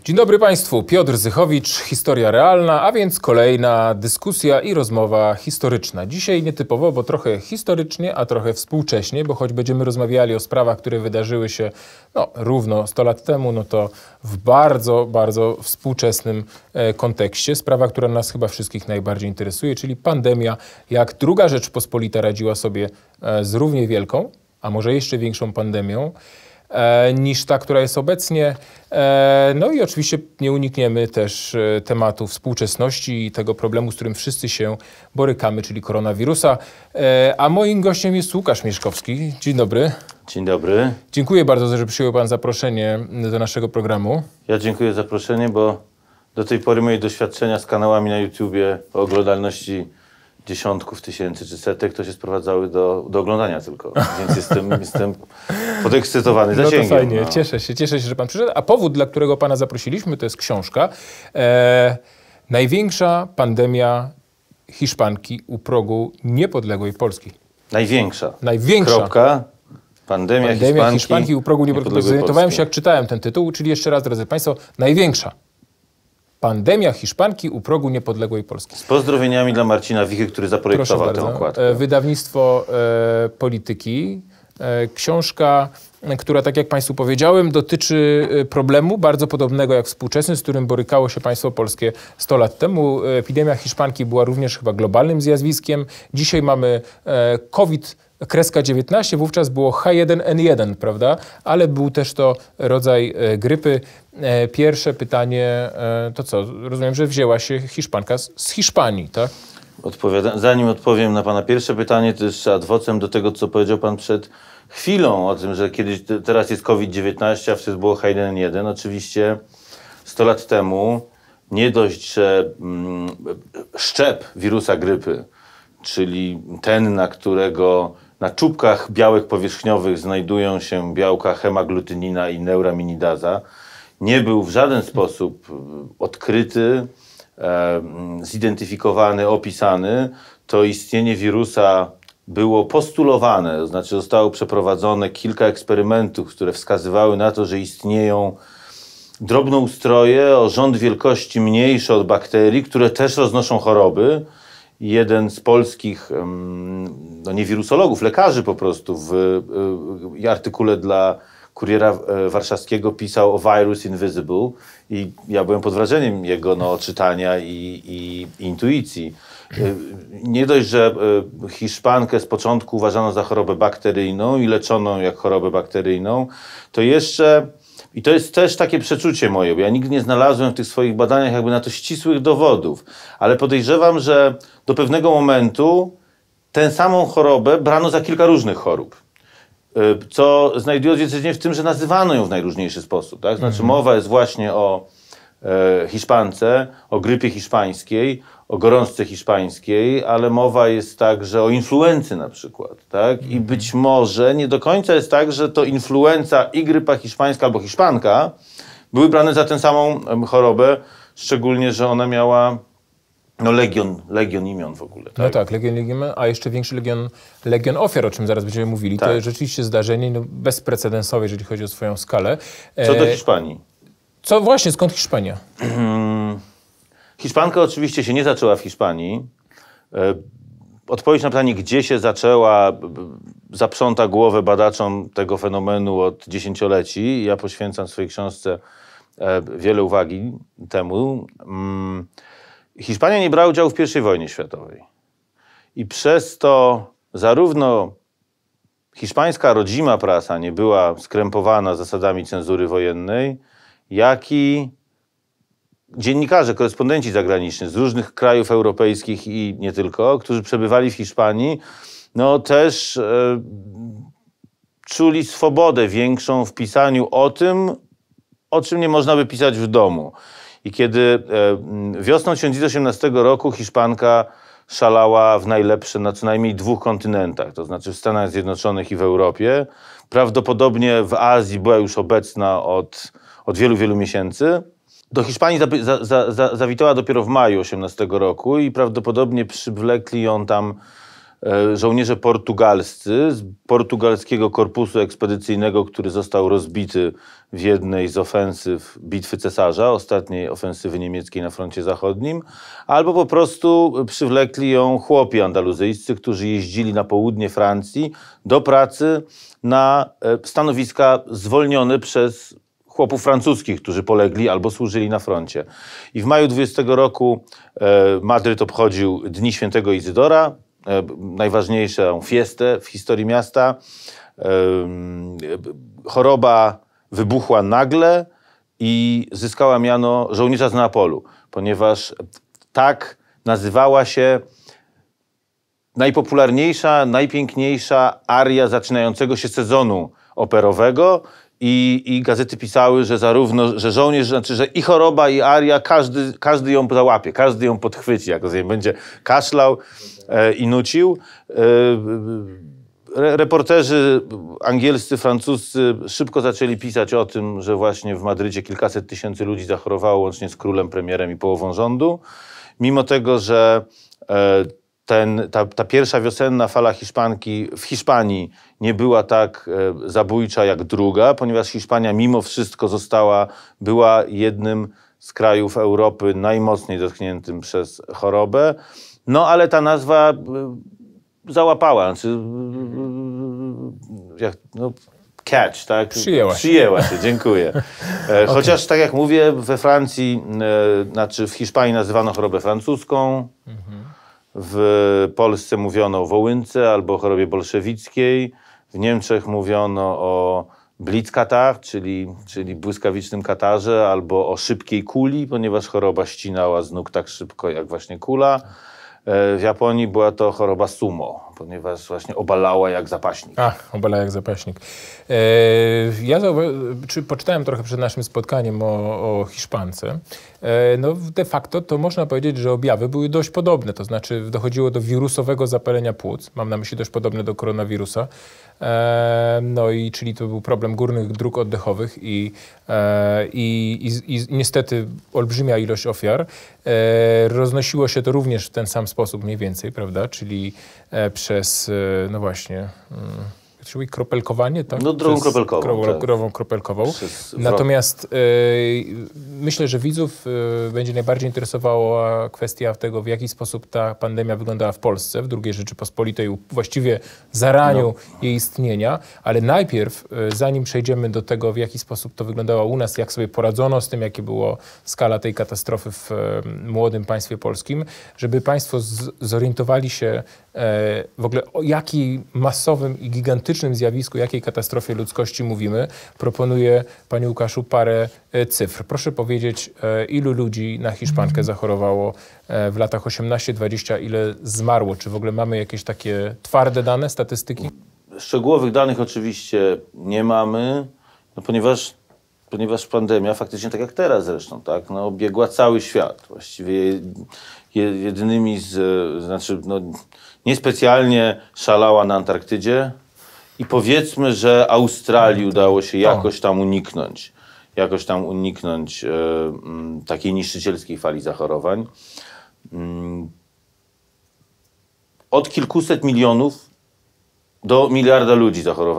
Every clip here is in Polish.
Dzień dobry Państwu, Piotr Zychowicz, Historia Realna, a więc kolejna dyskusja i rozmowa historyczna. Dzisiaj nietypowo, bo trochę historycznie, a trochę współcześnie, bo choć będziemy rozmawiali o sprawach, które wydarzyły się równo 100 lat temu, to w bardzo, bardzo współczesnym kontekście. Sprawa, która nas chyba wszystkich najbardziej interesuje, czyli pandemia. Jak II Rzeczpospolita radziła sobie z równie wielką, a może jeszcze większą pandemią, niż ta, która jest obecnie. No i oczywiście nie unikniemy też tematu współczesności i tego problemu, z którym wszyscy się borykamy, czyli koronawirusa. A moim gościem jest Łukasz Mieszkowski. Dzień dobry. Dzień dobry. Dziękuję bardzo, że przyjął Pan zaproszenie do naszego programu. Ja dziękuję za zaproszenie, bo do tej pory moje doświadczenia z kanałami na YouTubie o oglądalności dziesiątków tysięcy czy setek to się sprowadzały do oglądania tylko, więc jestem podekscytowany zasięgiem. No to fajnie, cieszę się, że Pan przyszedł. A powód, dla którego Pana zaprosiliśmy, to jest książka. Największa pandemia Hiszpanki u progu niepodległej Polski. Największa. Kropka. Pandemia Hiszpanki u progu niepodległej Polski. Zorientowałem się, jak czytałem ten tytuł, czyli jeszcze raz, drodzy Państwo, największa. Pandemia Hiszpanki u progu niepodległej Polski. Z pozdrowieniami dla Marcina Wichy, który zaprojektował tę okładkę. Wydawnictwo Polityki. Książka, która, tak jak Państwu powiedziałem, dotyczy problemu bardzo podobnego jak współczesny, z którym borykało się państwo polskie 100 lat temu. Epidemia Hiszpanki była również chyba globalnym zjawiskiem. Dzisiaj mamy COVID-19, wówczas było H1N1, prawda? Ale był też to rodzaj grypy. Pierwsze pytanie, to co? Rozumiem, że wzięła się Hiszpanka z Hiszpanii, tak? Zanim odpowiem na Pana pierwsze pytanie, to jeszcze ad vocem do tego, co powiedział Pan przed chwilą o tym, że teraz jest COVID-19, a wtedy było H1N1. Oczywiście 100 lat temu nie dość, że szczep wirusa grypy, czyli ten, na czubkach białek powierzchniowych znajdują się białka hemaglutynina i neuraminidaza, nie był w żaden sposób odkryty, zidentyfikowany, opisany, to istnienie wirusa było postulowane, to znaczy zostało przeprowadzone kilka eksperymentów, które wskazywały na to, że istnieją drobnoustroje o rząd wielkości mniejsze od bakterii, które też roznoszą choroby. Jeden z polskich, nie wirusologów, lekarzy po prostu w artykule dla Kuriera Warszawskiego pisał o Virus Invisible i ja byłem pod wrażeniem jego czytania i intuicji. Nie dość, że Hiszpankę z początku uważano za chorobę bakteryjną i leczono jak chorobę bakteryjną, to jeszcze, i to jest też takie przeczucie moje, bo ja nigdy nie znalazłem w tych swoich badaniach jakby na to ścisłych dowodów, ale podejrzewam, że do pewnego momentu tę samą chorobę brano za kilka różnych chorób. Co znajduje odzwierciedlenie w tym, że nazywano ją w najróżniejszy sposób. Tak? Znaczy mowa jest właśnie o Hiszpance, o grypie hiszpańskiej, o gorączce hiszpańskiej, ale mowa jest także o influency na przykład. Tak? I być może nie do końca jest tak, że to influenza i grypa hiszpańska albo hiszpanka były brane za tę samą chorobę, szczególnie, że ona miała legion imion w ogóle. Tak? No tak, legion, a jeszcze większy legion ofiar, o czym zaraz będziemy mówili. Tak. To jest rzeczywiście zdarzenie bezprecedensowe, jeżeli chodzi o swoją skalę. Co do Hiszpanii. Co właśnie, skąd Hiszpania? Hiszpanka oczywiście się nie zaczęła w Hiszpanii. Odpowiedź na pytanie, gdzie się zaczęła, zaprząta głowę badaczom tego fenomenu od dziesięcioleci. Ja poświęcam w swojej książce wiele uwagi temu. Hiszpania nie brała udziału w I wojnie światowej. I przez to zarówno hiszpańska rodzima prasa nie była skrępowana zasadami cenzury wojennej, jak i dziennikarze, korespondenci zagraniczni z różnych krajów europejskich i nie tylko, którzy przebywali w Hiszpanii, też czuli swobodę większą w pisaniu o tym, o czym nie można by pisać w domu. I kiedy wiosną 1918 roku Hiszpanka szalała w najlepsze na co najmniej 2 kontynentach, to znaczy w Stanach Zjednoczonych i w Europie. Prawdopodobnie w Azji była już obecna od wielu, wielu miesięcy. Do Hiszpanii zawitała dopiero w maju 1918 roku i prawdopodobnie przywlekli ją tam żołnierze portugalscy z portugalskiego korpusu ekspedycyjnego, który został rozbity w jednej z ofensyw Bitwy Cesarza, ostatniej ofensywy niemieckiej na froncie zachodnim, albo po prostu przywlekli ją chłopi andaluzyjscy, którzy jeździli na południe Francji do pracy na stanowiska zwolnione przez chłopów francuskich, którzy polegli albo służyli na froncie. I w maju 20 roku Madryt obchodził Dni Świętego Izydora, najważniejszą fiestę w historii miasta. Choroba wybuchła nagle i zyskała miano żołnierza z Neapolu, ponieważ tak nazywała się najpopularniejsza, najpiękniejsza aria zaczynającego się sezonu operowego. I gazety pisały, że zarówno, że żołnierz, znaczy, że i choroba, i aria, każdy ją załapie, każdy ją podchwyci, jak rozumiem, będzie kaszlał i nucił. Reporterzy angielscy, francuscy szybko zaczęli pisać o tym, że właśnie w Madrycie kilkaset tysięcy ludzi zachorowało, łącznie z królem, premierem i połową rządu. Mimo tego, że ta pierwsza wiosenna fala hiszpanki w Hiszpanii nie była tak zabójcza jak druga, ponieważ Hiszpania mimo wszystko była jednym z krajów Europy najmocniej dotkniętym przez chorobę. No ale ta nazwa załapała, znaczy, catch, tak? Przyjęła się, dziękuję. Chociaż tak jak mówię, we Francji, znaczy w Hiszpanii nazywano chorobę francuską, w Polsce mówiono o wołynce albo o chorobie bolszewickiej. W Niemczech mówiono o blitzkatar, czyli błyskawicznym katarze, albo o szybkiej kuli, ponieważ choroba ścinała z nóg tak szybko jak właśnie kula. W Japonii była to choroba sumo, ponieważ właśnie obalała jak zapaśnik. Obalała jak zapaśnik. Ja poczytałem trochę przed naszym spotkaniem o Hiszpance. No de facto to można powiedzieć, że objawy były dość podobne, to znaczy dochodziło do wirusowego zapalenia płuc, mam na myśli dość podobne do koronawirusa, no i czyli to był problem górnych dróg oddechowych i niestety olbrzymia ilość ofiar. Roznosiło się to również w ten sam sposób mniej więcej, prawda, czyli przez, no właśnie... Czyli kropelkowanie, tak? No drogą kropelkową. Drogą kropelkową. Natomiast myślę, że widzów będzie najbardziej interesowała kwestia tego, w jaki sposób ta pandemia wyglądała w Polsce, w II Rzeczypospolitej, właściwie zaraniu jej istnienia, ale najpierw, zanim przejdziemy do tego, w jaki sposób to wyglądało u nas, jak sobie poradzono z tym, jakie była skala tej katastrofy w młodym państwie polskim, żeby państwo zorientowali się w ogóle o jakiej masowym i gigantycznym zjawisku, jakiej katastrofie ludzkości mówimy, proponuję, panie Łukaszu, parę cyfr. Proszę powiedzieć, ilu ludzi na Hiszpankę zachorowało w latach 18-20, ile zmarło? Czy w ogóle mamy jakieś takie twarde dane, statystyki? Szczegółowych danych oczywiście nie mamy, no ponieważ pandemia faktycznie, tak jak teraz zresztą, tak, no, obiegła cały świat. Właściwie jedynymi niespecjalnie szalała na Antarktydzie i powiedzmy, że Australii udało się jakoś tam uniknąć takiej niszczycielskiej fali zachorowań. Od kilkuset milionów do miliarda ludzi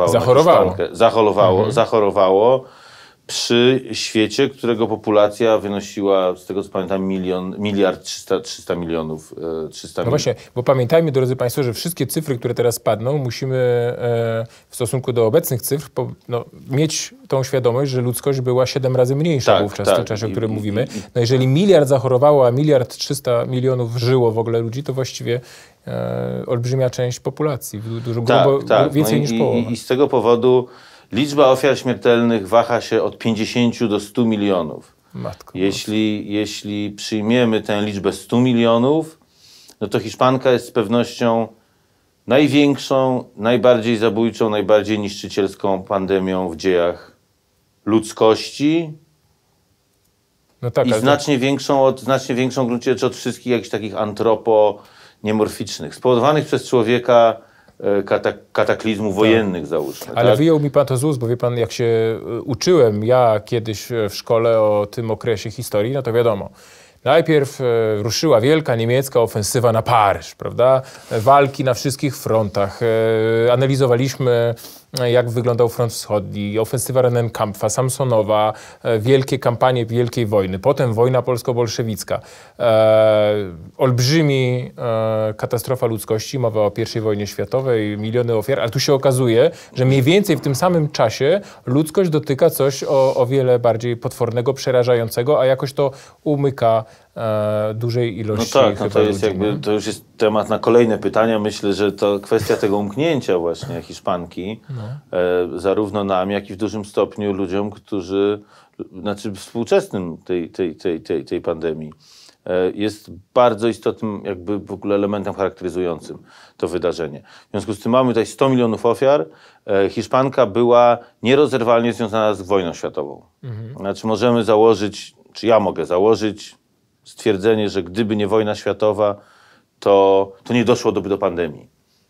zachorowało przy świecie, którego populacja wynosiła, z tego co pamiętam, 300 milionów. No właśnie, bo pamiętajmy, drodzy państwo, że wszystkie cyfry, które teraz padną, musimy w stosunku do obecnych cyfr mieć tą świadomość, że ludzkość była 7 razy mniejsza wówczas, w tym czasie, o którym mówimy. No jeżeli miliard zachorowało, a 1,3 miliarda żyło w ogóle ludzi, to właściwie olbrzymia część populacji, więcej niż połowa. I z tego powodu liczba ofiar śmiertelnych waha się od 50 do 100 milionów. Matko. Jeśli przyjmiemy tę liczbę 100 milionów, no to Hiszpanka jest z pewnością największą, najbardziej zabójczą, najbardziej niszczycielską pandemią w dziejach ludzkości. No tak, i znacznie większą w gruncie rzeczy od wszystkich jakichś takich niemorficznych, spowodowanych przez człowieka kataklizmów wojennych, załóżmy. Ale wyjął mi pan to z ust, bo wie pan, jak się uczyłem ja kiedyś w szkole o tym okresie historii, no to wiadomo, Najpierw ruszyła wielka niemiecka ofensywa na Paryż, prawda? Walki na wszystkich frontach. Analizowaliśmy, jak wyglądał front wschodni, ofensywa Rennenkampfa, Samsonowa, wielkie kampanie Wielkiej Wojny, potem wojna polsko-bolszewicka. Olbrzymi katastrofa ludzkości, mowa o I wojnie światowej, miliony ofiar, ale tu się okazuje, że mniej więcej w tym samym czasie ludzkość dotyka coś o wiele bardziej potwornego, przerażającego, a jakoś to umyka dużej ilości to jest ludzi, to już jest temat na kolejne pytania. Myślę, że to kwestia tego umknięcia właśnie Hiszpanki, zarówno nam, jak i w dużym stopniu ludziom, którzy, znaczy współczesnym tej pandemii, jest bardzo istotnym jakby w ogóle elementem charakteryzującym to wydarzenie. W związku z tym mamy tutaj 100 milionów ofiar. Hiszpanka była nierozerwalnie związana z wojną światową. Znaczy możemy założyć, czy ja mogę założyć stwierdzenie, że gdyby nie wojna światowa, to nie doszłoby do pandemii.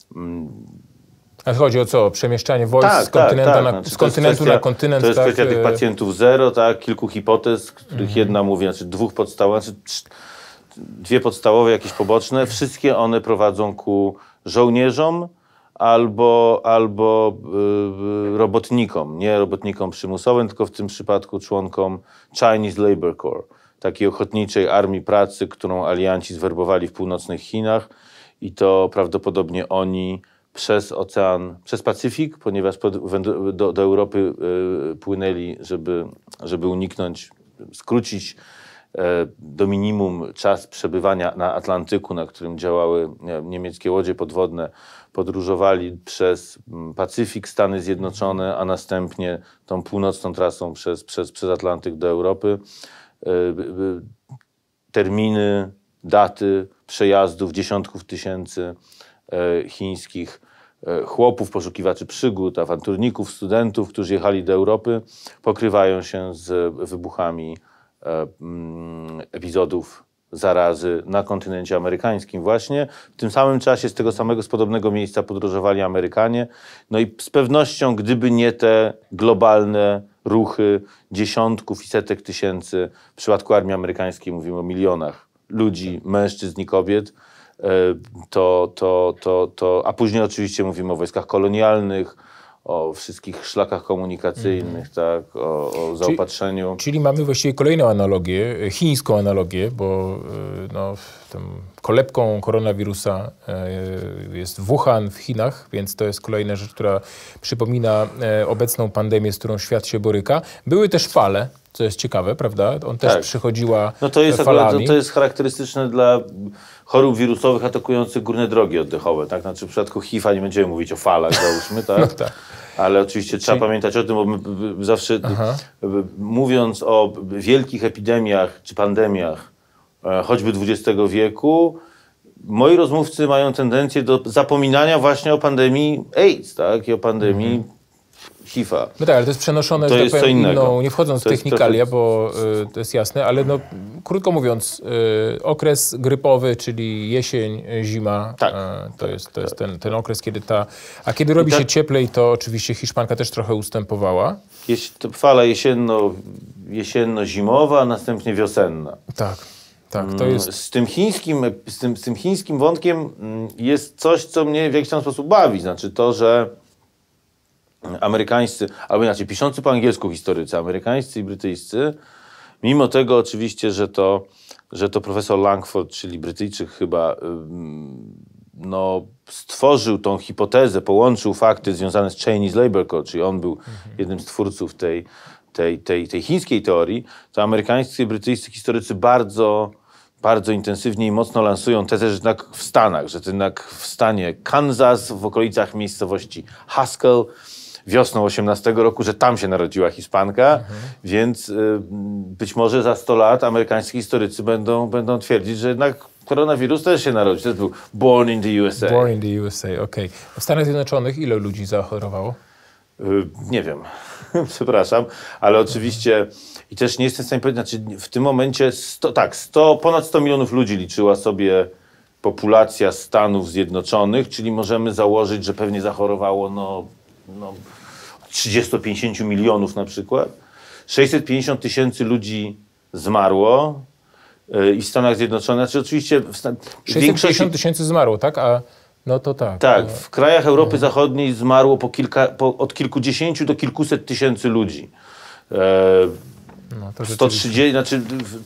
A chodzi o co? Przemieszczanie wojsk z kontynentu na kontynent? To jest kwestia tych pacjentów zero, tak? Kilku hipotez, których jedna mówi, znaczy dwóch podstawowych, dwie podstawowe, jakieś poboczne. Wszystkie one prowadzą ku żołnierzom albo robotnikom. Nie robotnikom przymusowym, tylko w tym przypadku członkom Chinese Labor Corps, takiej ochotniczej armii pracy, którą alianci zwerbowali w północnych Chinach i to prawdopodobnie oni przez ocean, przez Pacyfik, ponieważ do Europy płynęli, żeby uniknąć, skrócić do minimum czas przebywania na Atlantyku, na którym działały niemieckie łodzie podwodne, podróżowali przez Pacyfik, Stany Zjednoczone, a następnie tą północną trasą przez Atlantyk do Europy. Terminy, daty przejazdów dziesiątków tysięcy chińskich chłopów, poszukiwaczy przygód, awanturników, studentów, którzy jechali do Europy, pokrywają się z wybuchami epizodów zarazy na kontynencie amerykańskim właśnie. W tym samym czasie z podobnego miejsca podróżowali Amerykanie. No i z pewnością, gdyby nie te globalne ruchy dziesiątków i setek tysięcy, w przypadku armii amerykańskiej mówimy o milionach ludzi, mężczyzn i kobiet, a później oczywiście mówimy o wojskach kolonialnych, o wszystkich szlakach komunikacyjnych, tak, o zaopatrzeniu. Czyli mamy właściwie kolejną analogię, chińską analogię, bo tą kolebką koronawirusa jest Wuhan w Chinach, więc to jest kolejna rzecz, która przypomina obecną pandemię, z którą świat się boryka. Były też fale, co jest ciekawe, prawda? On też przychodziła falami. To jest charakterystyczne dla chorób wirusowych atakujących górne drogi oddechowe. Tak? Znaczy w przypadku HIV-a nie będziemy mówić o falach, załóżmy, tak? No tak. Ale oczywiście trzeba pamiętać o tym, bo my zawsze mówiąc o wielkich epidemiach czy pandemiach, choćby XX wieku, moi rozmówcy mają tendencję do zapominania właśnie o pandemii AIDS, tak? I o pandemii HIV-a. No tak, ale to jest przenoszone, to że jest tak powiem, innego. Nie wchodząc w technikalia, bo to jest jasne, ale krótko mówiąc, okres grypowy, czyli jesień, zima, to jest ten okres, kiedy kiedy robi się cieplej, to oczywiście Hiszpanka też trochę ustępowała. Fala jesienno-zimowa, a następnie wiosenna. Tak, to jest... Z tym chińskim wątkiem jest coś, co mnie w jakiś tam sposób bawi. Znaczy to, że amerykańscy, albo inaczej, piszący po angielsku historycy, amerykańscy i brytyjscy, mimo tego oczywiście, że to profesor Langford, czyli Brytyjczyk chyba, stworzył tą hipotezę, połączył fakty związane z Chinese Labor Corps, czyli on był jednym z twórców tej chińskiej teorii, to amerykańscy i brytyjscy historycy bardzo intensywnie i mocno lansują tezę, że jednak w Stanach, że jednak w stanie Kansas, w okolicach miejscowości Haskell, wiosną 18 roku, że tam się narodziła Hiszpanka, więc być może za 100 lat amerykańscy historycy będą twierdzić, że jednak koronawirus też się narodził. Też był born in the USA. Born in the USA, okej. W Stanach Zjednoczonych ile ludzi zachorowało? Nie wiem, przepraszam, ale oczywiście i też nie jestem w stanie powiedzieć, znaczy w tym momencie ponad 100 milionów ludzi liczyła sobie populacja Stanów Zjednoczonych, czyli możemy założyć, że pewnie zachorowało 30-50 milionów na przykład. 650 tysięcy ludzi zmarło. i w Stanach Zjednoczonych. Znaczy oczywiście 650 tysięcy zmarło, tak? A no to tak. Tak, w krajach Europy Zachodniej zmarło od kilkudziesięciu do kilkuset tysięcy ludzi. No, to 130, znaczy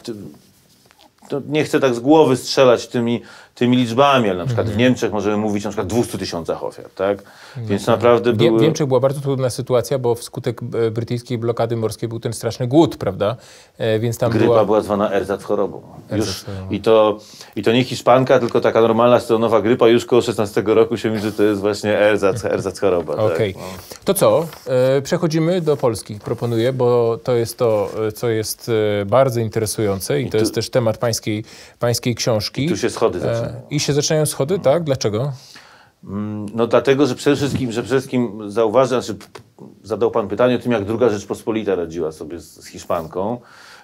nie chcę tak z głowy strzelać tymi liczbami, ale na przykład w Niemczech możemy mówić na przykład 200 tysiącach ofiar, tak? Więc naprawdę były... W Niemczech była bardzo trudna sytuacja, bo wskutek brytyjskiej blokady morskiej był ten straszny głód, prawda? Więc tam Grypa była zwana ersatz chorobą. I to nie hiszpanka, tylko taka normalna sezonowa grypa. Już koło 16 roku się mówi, że to jest właśnie ersatz choroba. Okej. Tak, no. To co? Przechodzimy do Polski, proponuję, bo to jest to, co jest bardzo interesujące i to jest też temat pańskiej książki. I tu się schody zaczynają. I się zaczynają schody, tak? Dlaczego? No dlatego, że przede wszystkim zauważam, znaczy zadał pan pytanie o tym, jak II Rzeczpospolita radziła sobie z Hiszpanką.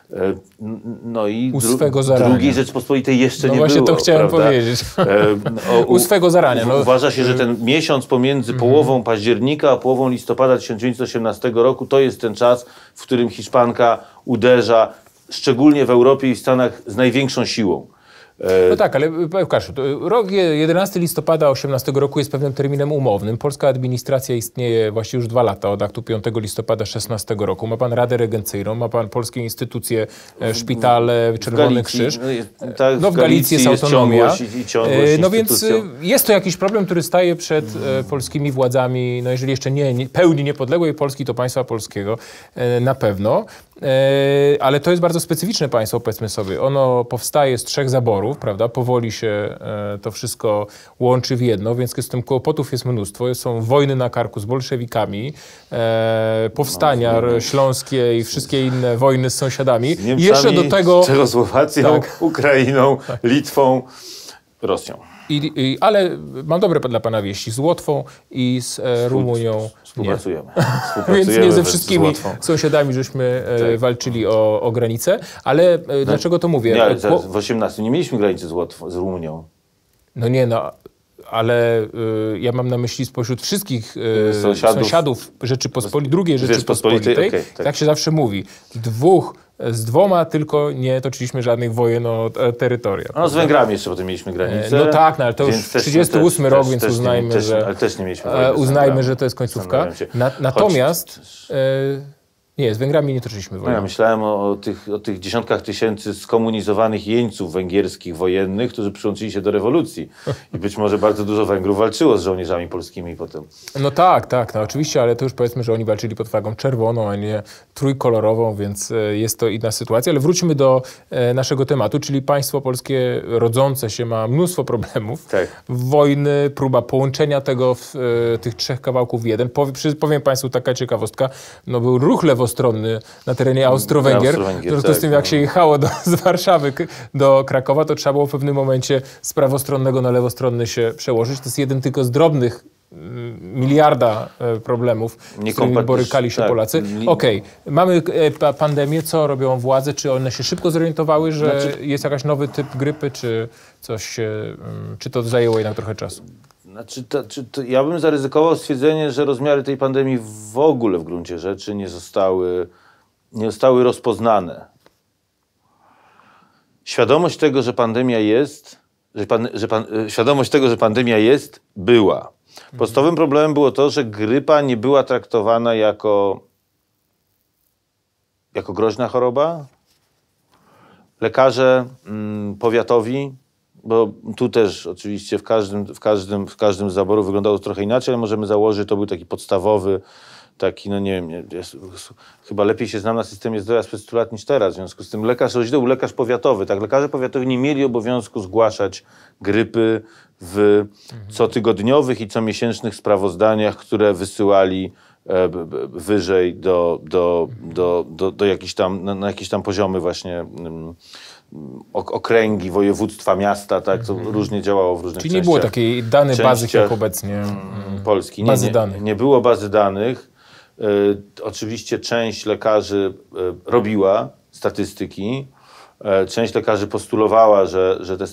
No i II Rzeczpospolitej jeszcze nie było. No właśnie to chciałem powiedzieć. U swego zarania. No. Uważa się, że ten miesiąc pomiędzy połową października a połową listopada 1918 roku to jest ten czas, w którym Hiszpanka uderza, szczególnie w Europie i w Stanach, z największą siłą. No tak, ale Łukaszu, rok 11 listopada 18 roku jest pewnym terminem umownym. Polska administracja istnieje właściwie już 2 lata, od aktu 5 listopada 16 roku. Ma pan Radę Regencyjną, ma pan polskie instytucje, szpitale, Czerwony Krzyż. No, w Galicji jest autonomia. No więc jest to jakiś problem, który staje przed polskimi władzami, no jeżeli jeszcze nie pełni niepodległej Polski, to państwa polskiego na pewno. Ale to jest bardzo specyficzne państwo, powiedzmy sobie. Ono powstaje z 3 zaborów, prawda? Powoli się to wszystko łączy w jedno, więc z tym kłopotów jest mnóstwo. Są wojny na karku z bolszewikami, powstania śląskie i wszystkie inne wojny z sąsiadami. Z Niemcami, i jeszcze do tego Czechosłowacją, Ukrainą, Litwą, Rosją. Ale mam dobre dla pana wieści. Z Łotwą i z Rumunią Współpracujemy. Więc nie ze wszystkimi sąsiadami żeśmy walczyli o granicę. Ale dlaczego to mówię? W 18 nie mieliśmy granicy z Rumunią. No nie, no... Ale ja mam na myśli spośród wszystkich sąsiadów II Rzeczypospolitej, tak się zawsze mówi. Z 2 tylko nie toczyliśmy żadnych wojen o terytoria. No z Węgrami jeszcze potem mieliśmy granicę. No tak, no, ale to już 38 rok, więc uznajmy, że... Ale też nie mieliśmy wojny uznajmy, że to jest końcówka. Natomiast... Nie, z Węgrami nie toczyliśmy wojny. No ja myślałem o tych dziesiątkach tysięcy skomunizowanych jeńców węgierskich wojennych, którzy przyłączyli się do rewolucji. I być może bardzo dużo Węgrów walczyło z żołnierzami polskimi potem. No tak, no oczywiście, ale to już powiedzmy, że oni walczyli pod flagą czerwoną, a nie trójkolorową, więc jest to inna sytuacja. Ale wróćmy do naszego tematu, czyli państwo polskie rodzące się ma mnóstwo problemów. Tak. Wojny, próba połączenia tych 3 kawałków w jeden. Powiem państwu taka ciekawostka, no był ruch lewostronny na terenie Austro-Węgier. W związku z tym, jak się jechało z Warszawy do Krakowa, to trzeba było w pewnym momencie z prawostronnego na lewostronny się przełożyć. To jest jeden tylko z drobnych miliarda problemów, z którymi borykali się Polacy. Okej, mamy pandemię, co robią władze? Czy one się szybko zorientowały, że jest jakaś nowy typ grypy, czy czy to zajęło jednak trochę czasu? Ja bym zaryzykował stwierdzenie, że rozmiary tej pandemii w ogóle w gruncie rzeczy nie zostały rozpoznane. Świadomość tego, że pandemia jest, świadomość tego, że pandemia jest, była. Podstawowym problemem było to, że grypa nie była traktowana jako groźna choroba. Lekarze powiatowi, bo tu też oczywiście w każdym z zaborów wyglądało to trochę inaczej, ale możemy założyć, że to był taki podstawowy, no nie wiem, chyba lepiej się znam na systemie zdrowia sprzed 100 lat niż teraz. W związku z tym lekarz rodziny był lekarz powiatowy. Tak, lekarze powiatowi nie mieli obowiązku zgłaszać grypy w cotygodniowych i comiesięcznych sprawozdaniach, które wysyłali wyżej na jakieś tam poziomy właśnie okręgi, województwa, miasta, tak? To różnie działało w różnych częściach. Czyli nie było takiej bazy jak obecnie Polski. Nie było bazy danych. Oczywiście część lekarzy robiła statystyki. Część lekarzy postulowała,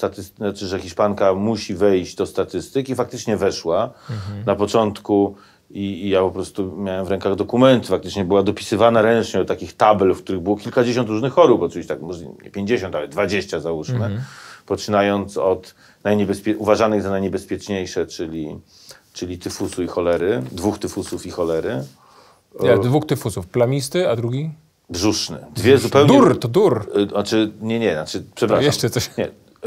że Hiszpanka musi wejść do statystyk i faktycznie weszła. Na początku I ja po prostu miałem w rękach dokumenty, faktycznie była dopisywana ręcznie do takich tabel, w których było kilkadziesiąt różnych chorób, oczywiście tak, może nie 50, ale 20 załóżmy, poczynając od uważanych za najniebezpieczniejsze, czyli tyfusu i cholery, 2 tyfusów i cholery. Dwóch tyfusów, plamisty, a drugi? Brzuszny. Dwie zupełnie... Dur, to dur. Przepraszam. To jeszcze coś. Nie.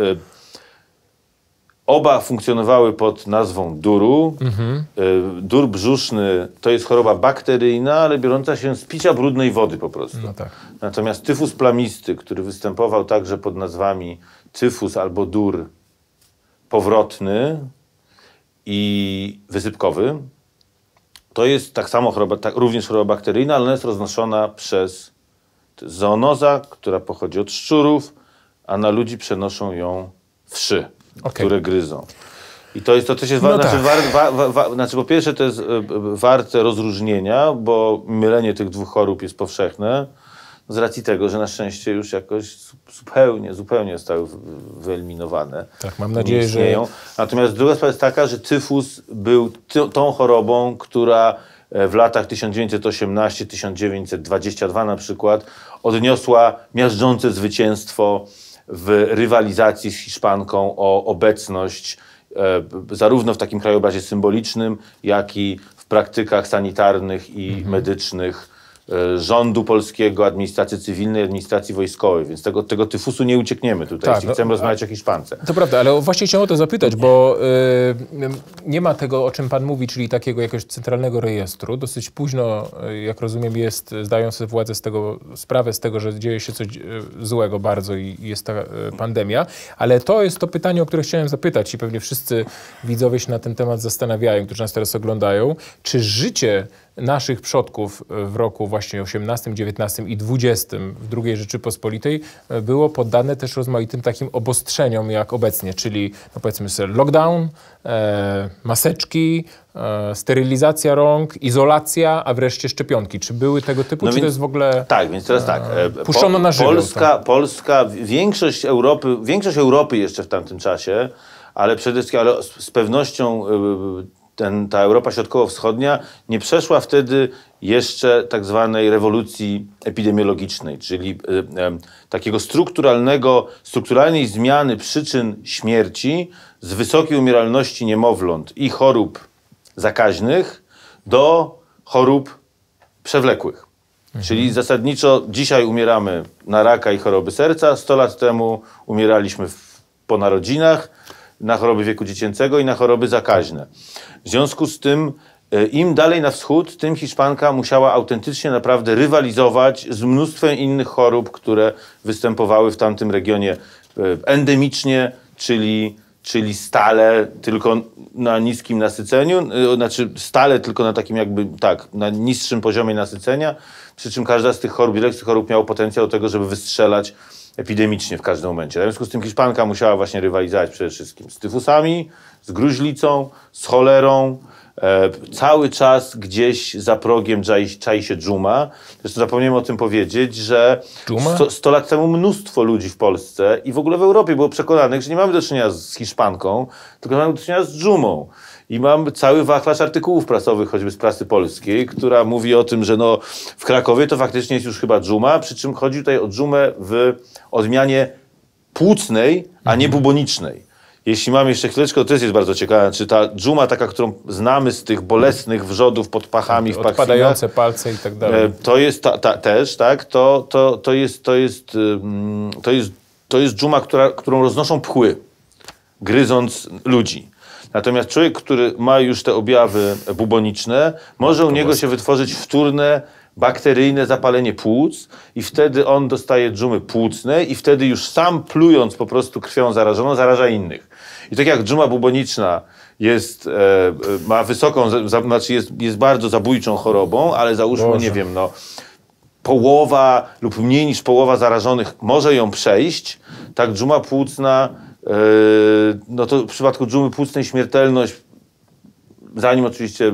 Oba funkcjonowały pod nazwą duru. Dur brzuszny to jest choroba bakteryjna, ale biorąca się z picia brudnej wody po prostu. No tak. Natomiast tyfus plamisty, który występował także pod nazwami tyfus albo dur powrotny i wysypkowy, to jest tak samo choroba, również choroba bakteryjna, ale ona jest roznoszona przez zoonoza, która pochodzi od szczurów, a na ludzi przenoszą ją wszy, które gryzą. I to też jest po pierwsze to jest warte rozróżnienia, bo mylenie tych 2 chorób jest powszechne, z racji tego, że na szczęście już jakoś zupełnie zostały wyeliminowane. Tak, mam nadzieję, że... Natomiast druga sprawa jest taka, że tyfus był tą chorobą, która w latach 1918-1922 na przykład odniosła miażdżące zwycięstwo w rywalizacji z Hiszpanką o obecność zarówno w takim krajobrazie symbolicznym, jak i w praktykach sanitarnych i medycznych rządu polskiego, administracji cywilnej, administracji wojskowej, więc tego tyfusu nie uciekniemy tutaj, jeśli chcemy rozmawiać o Hiszpance. To prawda, ale właśnie chciałem o to zapytać, bo nie ma tego, o czym pan mówi, czyli takiego jakiegoś centralnego rejestru. Dosyć późno, jak rozumiem, zdają sobie władze sprawę z tego, że dzieje się coś złego bardzo i jest ta pandemia, ale to jest to pytanie, o które chciałem zapytać i pewnie wszyscy widzowie się na ten temat zastanawiają, którzy nas teraz oglądają. Czy życie naszych przodków w roku właśnie 18, 19 i 20 w II Rzeczypospolitej było poddane też rozmaitym takim obostrzeniom jak obecnie, czyli no powiedzmy sobie lockdown, maseczki, sterylizacja rąk, izolacja, a wreszcie szczepionki. Czy były tego typu, czy to jest w ogóle... Tak, więc teraz tak. Puszczono na żywioł. Polska, większość Europy jeszcze w tamtym czasie, ale przede wszystkim z pewnością ta Europa Środkowo-Wschodnia nie przeszła wtedy jeszcze tak zwanej rewolucji epidemiologicznej, czyli takiego strukturalnej zmiany przyczyn śmierci z wysokiej umieralności niemowląt i chorób zakaźnych do chorób przewlekłych. Czyli zasadniczo dzisiaj umieramy na raka i choroby serca, 100 lat temu umieraliśmy po narodzinach, na choroby wieku dziecięcego i na choroby zakaźne. W związku z tym im dalej na wschód, tym Hiszpanka musiała autentycznie naprawdę rywalizować z mnóstwem innych chorób, które występowały w tamtym regionie endemicznie, czyli stale tylko na niskim nasyceniu, znaczy stale tylko na takim na niższym poziomie nasycenia, przy czym każda z tych chorób miała potencjał do tego, żeby wystrzelać epidemicznie w każdym momencie. W związku z tym Hiszpanka musiała właśnie rywalizować przede wszystkim z tyfusami, z gruźlicą, z cholerą. Cały czas gdzieś za progiem czai się dżuma. Zresztą zapomniałem o tym powiedzieć, że 100 lat temu mnóstwo ludzi w Polsce i w ogóle w Europie było przekonanych, że nie mamy do czynienia z Hiszpanką, tylko mamy do czynienia z dżumą. I mam cały wachlarz artykułów prasowych, choćby z prasy polskiej, która mówi o tym, że w Krakowie to faktycznie jest już chyba dżuma, przy czym chodzi tutaj o dżumę w odmianie płucnej, a nie bubonicznej. Jeśli mam jeszcze chwileczkę, to też jest bardzo ciekawe. Czy ta dżuma taka, którą znamy z tych bolesnych wrzodów pod pachami w pachwinach, odpadające palce i tak dalej. To jest też, tak? To jest dżuma, którą roznoszą pchły, gryząc ludzi. Natomiast człowiek, który ma już te objawy buboniczne, może u niego się wytworzyć wtórne, bakteryjne zapalenie płuc i wtedy on dostaje dżumy płucnej i wtedy już sam plując po prostu krwią zarażoną, zaraża innych. I tak jak dżuma buboniczna ma wysoką, jest bardzo zabójczą chorobą, ale załóżmy, nie wiem, połowa lub mniej niż połowa zarażonych może ją przejść, tak dżuma płucna, to w przypadku dżumy płucnej śmiertelność, zanim oczywiście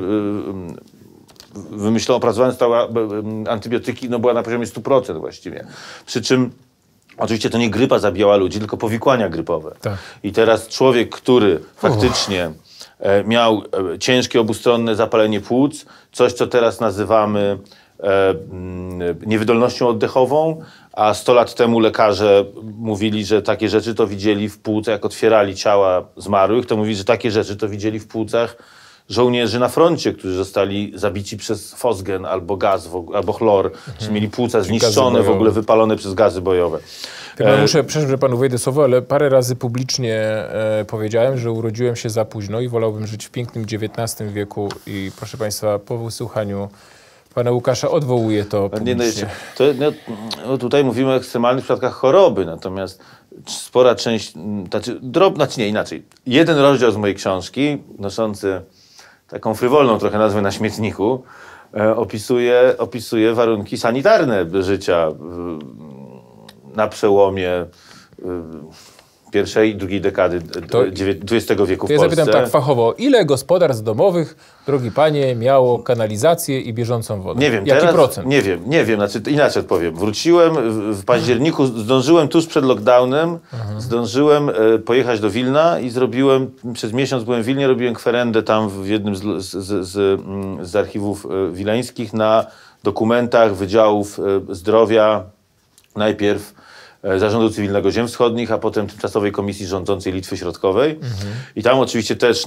opracowane zostały antybiotyki, była na poziomie 100% właściwie. Przy czym oczywiście to nie grypa zabijała ludzi, tylko powikłania grypowe. Tak. I teraz człowiek, który faktycznie miał ciężkie obustronne zapalenie płuc, coś co teraz nazywamy niewydolnością oddechową, a 100 lat temu lekarze mówili, że takie rzeczy to widzieli w płucach, jak otwierali ciała zmarłych, to mówili, że takie rzeczy to widzieli w płucach żołnierzy na froncie, którzy zostali zabici przez fosgen albo gaz, albo chlor, czy mieli płuca zniszczone, w ogóle wypalone przez gazy bojowe. Przepraszam, że panu wejdę słowo, ale parę razy publicznie powiedziałem, że urodziłem się za późno i wolałbym żyć w pięknym XIX wieku i proszę państwa, po wysłuchaniu pana Łukasza odwołuję to publicznie. Tutaj mówimy o ekstremalnych przypadkach choroby, natomiast spora część, inaczej. Jeden rozdział z mojej książki, noszący taką frywolną trochę nazwę Na śmietniku, opisuje warunki sanitarne życia na przełomie pierwszej i drugiej dekady XX wieku w Polsce. Ja zapytam tak fachowo, ile gospodarstw domowych, drogi panie, miało kanalizację i bieżącą wodę? Nie wiem, jaki teraz, procent? Nie wiem, znaczy inaczej odpowiem. Wróciłem w październiku, zdążyłem tuż przed lockdownem, zdążyłem pojechać do Wilna i zrobiłem, przez miesiąc byłem w Wilnie, robiłem kwerendę tam w jednym z archiwów wileńskich na dokumentach Wydziałów Zdrowia, najpierw Zarządu Cywilnego Ziem Wschodnich, a potem Tymczasowej Komisji Rządzącej Litwy Środkowej. I tam oczywiście też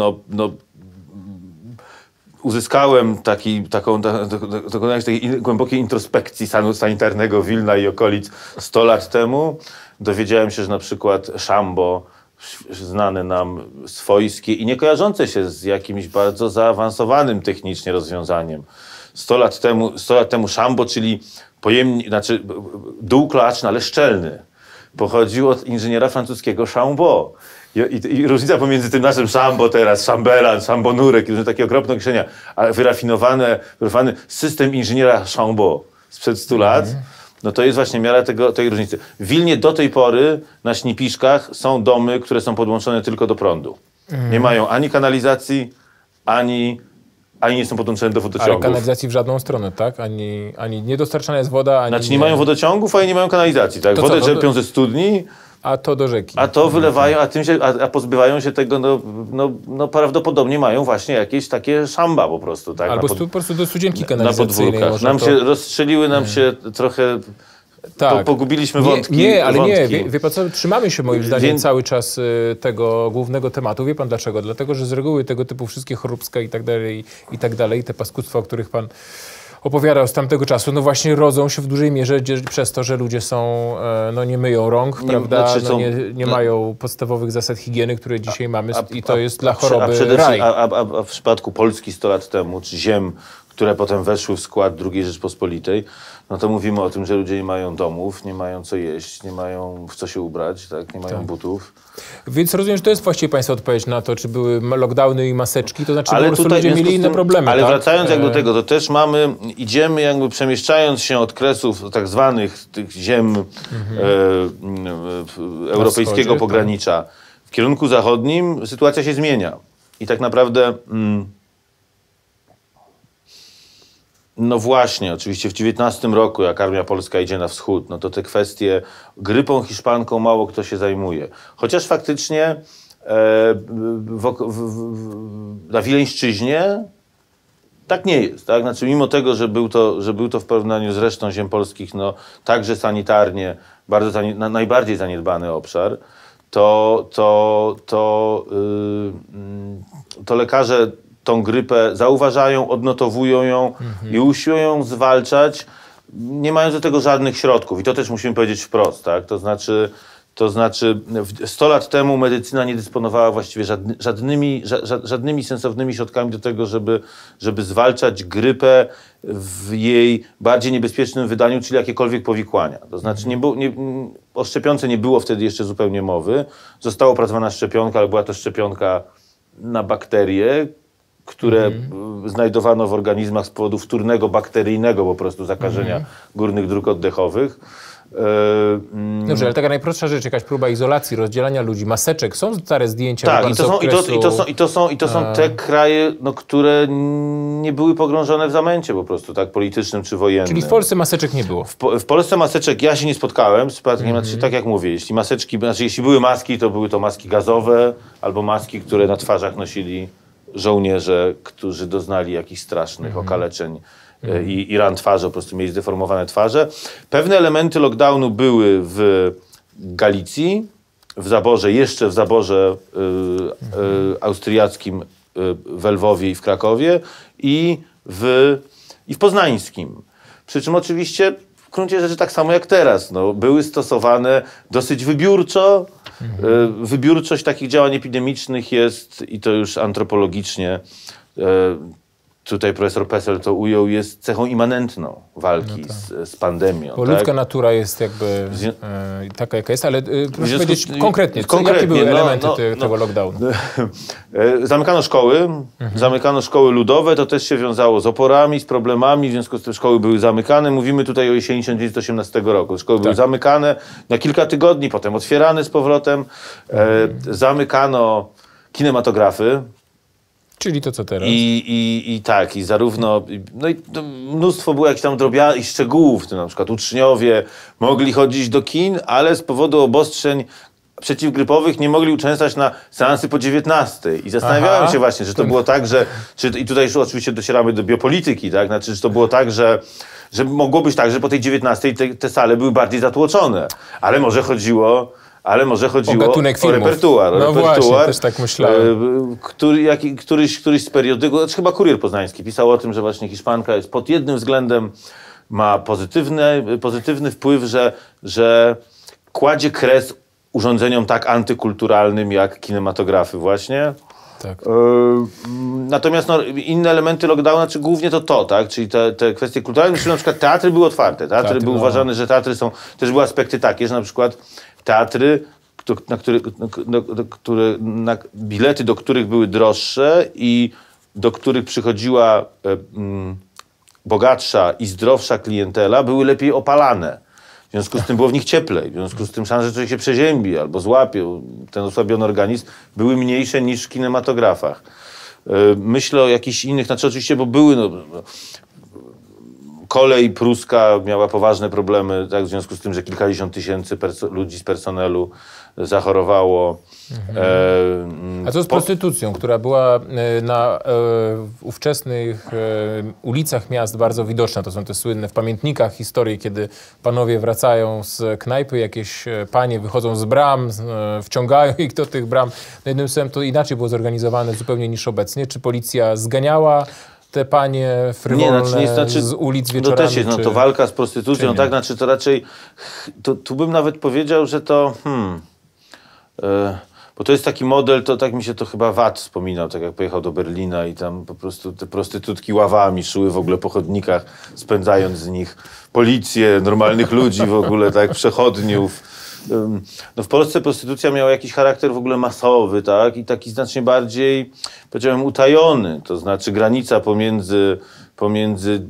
uzyskałem dokonałem takiej głębokiej introspekcji stanu sanitarnego Wilna i okolic 100 lat temu. Dowiedziałem się, że na przykład szambo, znane nam swojskie i nie kojarzące się z jakimś bardzo zaawansowanym technicznie rozwiązaniem. 100 lat temu szambo, czyli dół kloaczny, ale szczelny, pochodził od inżyniera francuskiego Chambaud. I różnica pomiędzy tym naszym szambo teraz, szambelan, szambonurek, takie okropne określenia, ale wyrafinowany system inżyniera Chambaud sprzed 100 lat, no to jest właśnie miara tej różnicy. W Wilnie do tej pory na Śnipiszkach są domy, które są podłączone tylko do prądu. Nie mają ani kanalizacji, ani nie są podłączone do wodociągów. Ale kanalizacji w żadną stronę, tak? Ani nie dostarczana jest woda, ani... Znaczy nie mają wodociągów, a nie mają kanalizacji, tak? Wodę czerpią ze studni, a to do rzeki. A to wylewają, a pozbywają się tego, prawdopodobnie mają właśnie jakieś takie szamba po prostu, tak? Albo po prostu do studzienki kanalizacyjnej. Na podwórkach. Rozstrzeliły nam się trochę... Tak. Pogubiliśmy wątki. Wie pan co, trzymamy się moim zdaniem cały czas tego głównego tematu. Wie pan dlaczego? Dlatego, że z reguły tego typu wszystkie choróbska i tak dalej, te paskudztwa, o których pan opowiadał z tamtego czasu, no właśnie rodzą się w dużej mierze przez to, że ludzie są, nie myją rąk, prawda, nie mają podstawowych zasad higieny, które dzisiaj mamy i to jest dla choroby raj. A w przypadku Polski 100 lat temu, czy ziem, które potem weszły w skład II Rzeczpospolitej, no to mówimy o tym, że ludzie nie mają domów, nie mają co jeść, nie mają w co się ubrać, tak? Nie mają butów. Więc rozumiem, że to jest właściwie państwa odpowiedź na to, czy były lockdowny i maseczki, to znaczy, że po prostu ludzie mieli inne problemy. Ale tak? wracając do tego, to też idziemy jakby przemieszczając się od kresów tak zwanych tych ziem europejskiego pogranicza w kierunku zachodnim, sytuacja się zmienia. I tak naprawdę... No właśnie, oczywiście w 19 roku, jak armia polska idzie na wschód, no to te kwestie grypą hiszpanką mało kto się zajmuje. Chociaż faktycznie na Wileńszczyźnie tak nie jest. Tak? Znaczy, mimo tego, że był to w porównaniu z resztą ziem polskich, no także sanitarnie najbardziej zaniedbany obszar, to lekarze tą grypę zauważają, odnotowują ją i usiłują ją zwalczać, nie mając do tego żadnych środków. I to też musimy powiedzieć wprost, tak? To znaczy 100 lat temu medycyna nie dysponowała właściwie żadnymi sensownymi środkami do tego, żeby zwalczać grypę w jej bardziej niebezpiecznym wydaniu, czyli jakiekolwiek powikłania. To znaczy o szczepionce nie było wtedy jeszcze zupełnie mowy. Została opracowana szczepionka, ale była to szczepionka na bakterie, które znajdowano w organizmach z powodu wtórnego bakteryjnego po prostu zakażenia górnych dróg oddechowych. Dobrze, ale taka najprostsza rzecz, jakaś próba izolacji, rozdzielania ludzi, maseczek, są stare zdjęcia. Tak, i to są te kraje, no, które nie były pogrążone w zamęcie po prostu, tak, politycznym czy wojennym. Czyli w Polsce maseczek nie było? W Polsce maseczek ja się nie spotkałem, znaczy, tak jak mówię, jeśli były maski, to były to maski gazowe albo maski, które na twarzach nosili żołnierze, którzy doznali jakichś strasznych okaleczeń i ran twarzy, po prostu mieli zdeformowane twarze. Pewne elementy lockdownu były w Galicji, jeszcze w zaborze austriackim w Lwowie i w Krakowie i w Poznańskim. Przy czym oczywiście w gruncie rzeczy tak samo jak teraz. No, były stosowane dosyć wybiórczo. Wybiórczość takich działań epidemicznych jest, i to już antropologicznie, tutaj profesor Pessel to ujął, jest cechą immanentną walki z pandemią. Bo ludzka natura jest jakby taka, jaka jest, ale proszę powiedzieć konkretnie, jakie były elementy tego lockdownu? Zamykano szkoły ludowe, to też się wiązało z oporami, z problemami, w związku z tym szkoły były zamykane. Mówimy tutaj o jesieni 1918 roku. Szkoły były zamykane na kilka tygodni, potem otwierane z powrotem. Zamykano kinematografy. Czyli to, co teraz. I zarówno, no i mnóstwo było jakichś tam drobiazgów i szczegółów, w tym na przykład uczniowie mogli chodzić do kin, ale z powodu obostrzeń przeciwgrypowych nie mogli uczęszczać na seansy po 19. I zastanawiałem się właśnie, że to było tak, że, i tutaj już oczywiście docieramy do biopolityki, tak, znaczy, że to było tak, że mogło być tak, że po tej 19 te sale były bardziej zatłoczone, ale może chodziło o repertuar. No właśnie, też tak myślałem. Któryś z periodyków, znaczy chyba Kurier Poznański pisał o tym, że właśnie Hiszpanka jest pod jednym względem, ma pozytywny wpływ, że kładzie kres urządzeniom tak antykulturalnym jak kinematografy właśnie. Tak. Natomiast inne elementy lockdowna, czy głównie to, tak? Czyli te kwestie kulturalne, czyli na przykład teatry były otwarte. Teatry były uważane, że teatry są, też były aspekty takie, że na przykład teatry, bilety do których były droższe i do których przychodziła bogatsza i zdrowsza klientela, były lepiej opalane. W związku z tym było w nich cieplej. W związku z tym szanse, że człowiek się przeziębi albo złapie ten osłabiony organizm, były mniejsze niż w kinematografach. Myślę o jakichś innych, znaczy oczywiście, bo były... Kolej pruska miała poważne problemy, tak, w związku z tym, że kilkadziesiąt tysięcy ludzi z personelu zachorowało. A co z prostytucją, która była na ówczesnych ulicach miast bardzo widoczna? To są te słynne w pamiętnikach historii, kiedy panowie wracają z knajpy, jakieś panie wychodzą z bram, wciągają ich do tych bram. No jednym słowem to inaczej było zorganizowane zupełnie niż obecnie. Czy policja zganiała te panie frywolne z ulic wieczorami? To też jest, to walka z prostytucją, tak? Znaczy to raczej, tu bym nawet powiedział, że to, bo to jest taki model, to tak mi się to chyba Watt wspominał, tak jak pojechał do Berlina i tam po prostu te prostytutki ławami szły w ogóle po chodnikach, spędzając z nich policję, normalnych ludzi w ogóle, tak, przechodniów. No w Polsce prostytucja miała jakiś charakter w ogóle masowy, tak? I taki znacznie bardziej, powiedziałem, utajony. To znaczy granica pomiędzy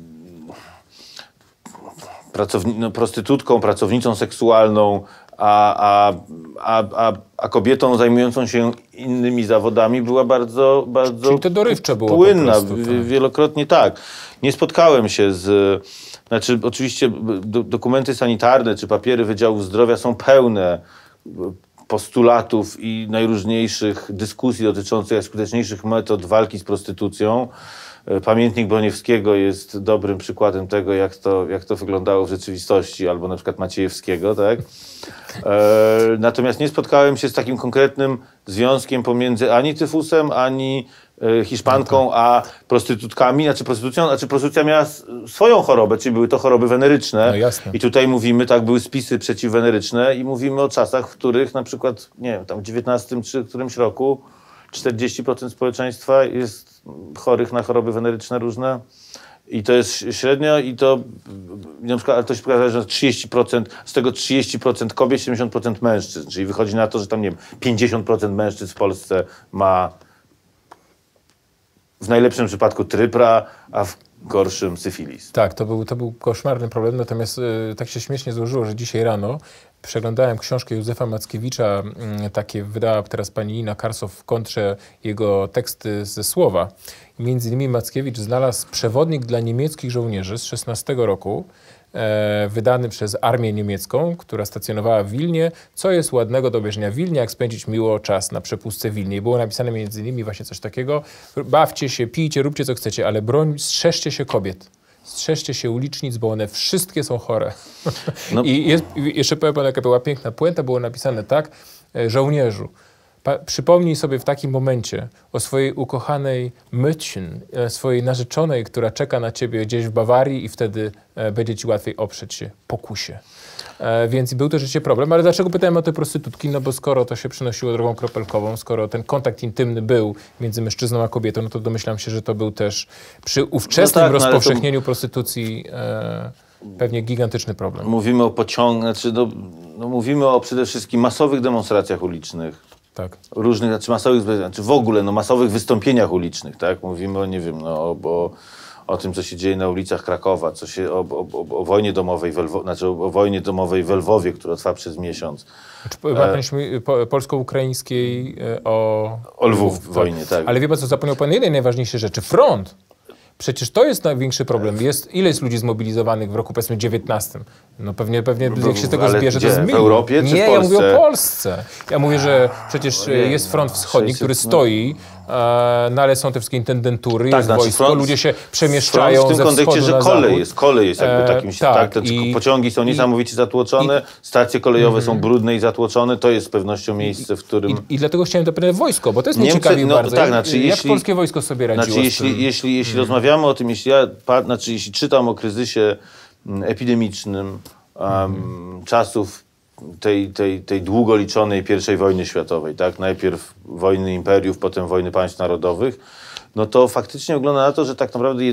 prostytutką, pracownicą seksualną, a kobietą zajmującą się innymi zawodami była bardzo Czyli to dorywcze było płynna. po prostu, tak. Wielokrotnie tak. Nie spotkałem się z... Znaczy, oczywiście dokumenty sanitarne czy papiery Wydziału Zdrowia są pełne postulatów i najróżniejszych dyskusji dotyczących najskuteczniejszych metod walki z prostytucją. Pamiętnik Broniewskiego jest dobrym przykładem tego, jak to wyglądało w rzeczywistości, albo na przykład Maciejewskiego, tak? Natomiast nie spotkałem się z takim konkretnym związkiem pomiędzy ani tyfusem, ani Hiszpanką, a prostytutkami, prostytucja miała swoją chorobę, czyli były to choroby weneryczne. No jasne. I tutaj mówimy, tak, były spisy przeciwweneryczne i mówimy o czasach, w których na przykład, nie wiem, tam w XIX czy którymś roku 40% społeczeństwa jest chorych na choroby weneryczne różne. I to jest średnio i to na przykład, ale to się pokazuje, że 30%, z tego 30% kobiet, 70% mężczyzn. Czyli wychodzi na to, że tam, nie wiem, 50% mężczyzn w Polsce ma w najlepszym przypadku trypra, a w gorszym syfilis. Tak, to był koszmarny problem, natomiast tak się śmiesznie złożyło, że dzisiaj rano przeglądałem książkę Józefa Mackiewicza, takie wydała teraz pani Ina Karsow w kontrze jego teksty ze Słowa. Między innymi Mackiewicz znalazł przewodnik dla niemieckich żołnierzy z 16 roku, wydany przez armię niemiecką, która stacjonowała w Wilnie. Co jest ładnego do obejrzenia w Wilnie, jak spędzić miło czas na przepustce w Wilnie. I było napisane między innymi właśnie coś takiego: bawcie się, pijcie, róbcie co chcecie, ale strzeżcie się kobiet. Strzeżcie się ulicznic, bo one wszystkie są chore. No. I jeszcze powiem panu, jaka była piękna puenta, było napisane tak: żołnierzu, przypomnij sobie w takim momencie o swojej ukochanej Mädchen, swojej narzeczonej, która czeka na ciebie gdzieś w Bawarii i wtedy będzie ci łatwiej oprzeć się pokusie. Więc był to rzeczywiście problem. Ale dlaczego pytałem o te prostytutki? No bo skoro to się przynosiło drogą kropelkową, skoro ten kontakt intymny był między mężczyzną a kobietą, no to domyślam się, że to był też przy ówczesnym rozpowszechnieniu prostytucji pewnie gigantyczny problem. Mówimy o mówimy o przede wszystkim masowych demonstracjach ulicznych. Tak. Różnych, masowych, w ogóle masowych wystąpieniach ulicznych, tak? Mówimy o, nie wiem, o tym, co się dzieje na ulicach Krakowa, o wojnie domowej, o wojnie domowej w Lwowie, która trwa przez miesiąc. Polsko-ukraińskiej o Lwów wojnie, tak. Ale wie pan co, zapomniał pan jednej najważniejszej rzeczy. Front. Przecież to jest największy problem. Ile jest ludzi zmobilizowanych w roku, powiedzmy, 19? No pewnie jak się z tego zbierze, to jest milion. W Europie czy w Polsce? Nie, ja mówię o Polsce. Ja mówię, że przecież jest front wschodni, który stoi, no ale są te wszystkie intendentury, jest wojsko, ludzie się przemieszczają w tym kontekście, że kolej jest jakby takim... Tak, pociągi są niesamowicie zatłoczone, stacje kolejowe są brudne i zatłoczone, to jest z pewnością miejsce, w którym... I dlatego chciałem dopytać wojsko, bo to jest mnie ciekawi bardzo. Tak, jak polskie wojsko sobie radziło jeśli rozmawiamy o tym, jeśli czytam o kryzysie epidemicznym czasów tej długo liczonej I wojny światowej, tak? Najpierw wojny imperiów, potem wojny państw narodowych, no to faktycznie wygląda na to, że tak naprawdę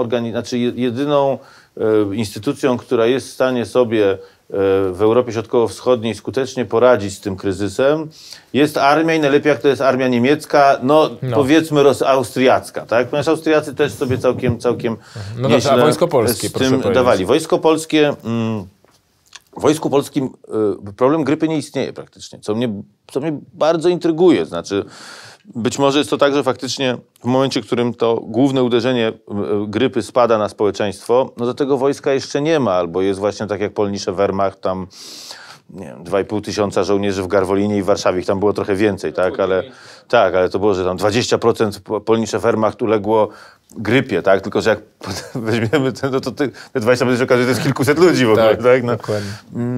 jedyną instytucją, która jest w stanie sobie w Europie Środkowo-Wschodniej skutecznie poradzić z tym kryzysem, jest armia i najlepiej jak to jest armia niemiecka, powiedzmy austriacka, tak? Ponieważ Austriacy też sobie całkiem no dobrze, a wojsko polskie, z tym dawali. Wojsko polskie... W Wojsku Polskim problem grypy nie istnieje praktycznie, co mnie bardzo intryguje. Znaczy, być może jest to tak, że faktycznie w momencie, w którym to główne uderzenie grypy spada na społeczeństwo, no to tego wojska jeszcze nie ma, albo jest właśnie tak jak Polnische Wehrmacht, tam nie wiem, 2,5 tysiąca żołnierzy w Garwolinie i w Warszawie, ich tam było trochę więcej, tak? Ale to było, że tam 20% Polnische Wehrmacht uległo grypie, tak? Tylko że jak weźmiemy to te 20% się okazuje, że to jest kilkuset ludzi w ogóle, tak? No. Dokładnie.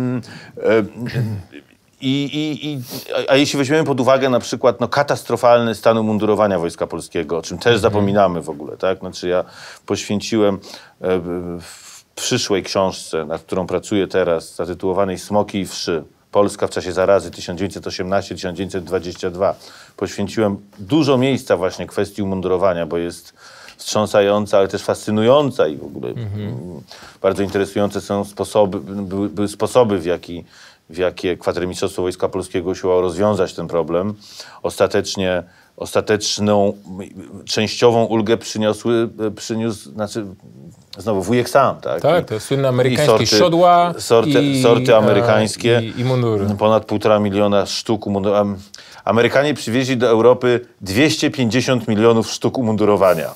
A jeśli weźmiemy pod uwagę na przykład katastrofalny stan umundurowania Wojska Polskiego, o czym też zapominamy w ogóle, tak? Znaczy ja poświęciłem w przyszłej książce, nad którą pracuję teraz, zatytułowanej Smoki i wszy, Polska w czasie zarazy 1918-1922. Poświęciłem dużo miejsca właśnie kwestii umundurowania, bo jest wstrząsająca, ale też fascynująca i w ogóle bardzo interesujące są były sposoby, w jakie Kwatermistrzostwo Wojska Polskiego usiłowało rozwiązać ten problem. Ostateczną, częściową ulgę przyniósł, znowu wujek sam, tak? Tak, to słynne amerykańskie siodła sorty amerykańskie. I mundury. Ponad 1,5 miliona sztuk umundurowania. Amerykanie przywieźli do Europy 250 milionów sztuk umundurowania.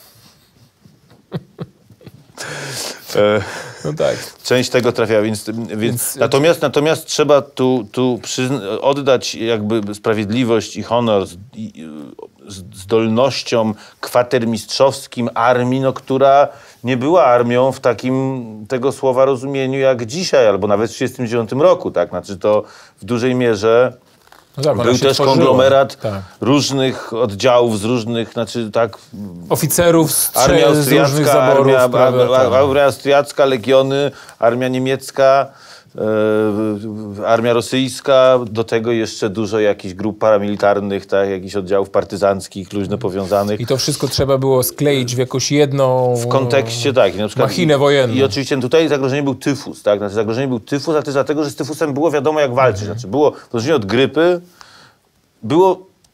No tak. Część tego trafiała, więc natomiast trzeba tu oddać jakby sprawiedliwość i honor zdolnościom kwatermistrzowskim armii, która nie była armią w takim tego słowa rozumieniu jak dzisiaj, albo nawet w 1939 roku, tak? Znaczy to w dużej mierze był też konglomerat różnych oddziałów z różnych, oficerów z różnych zaborów. Armia austriacka, legiony, armia niemiecka, armia rosyjska, do tego jeszcze dużo jakichś grup paramilitarnych, tak, jakichś oddziałów partyzanckich, luźno powiązanych. I to wszystko trzeba było skleić w jakąś jedną w kontekście, na przykład, machinę wojenną. I oczywiście tutaj zagrożenie był tyfus, tak? Zagrożenie był tyfus, ale też dlatego, że z tyfusem było wiadomo jak walczyć. Było, w różnieniu od grypy, było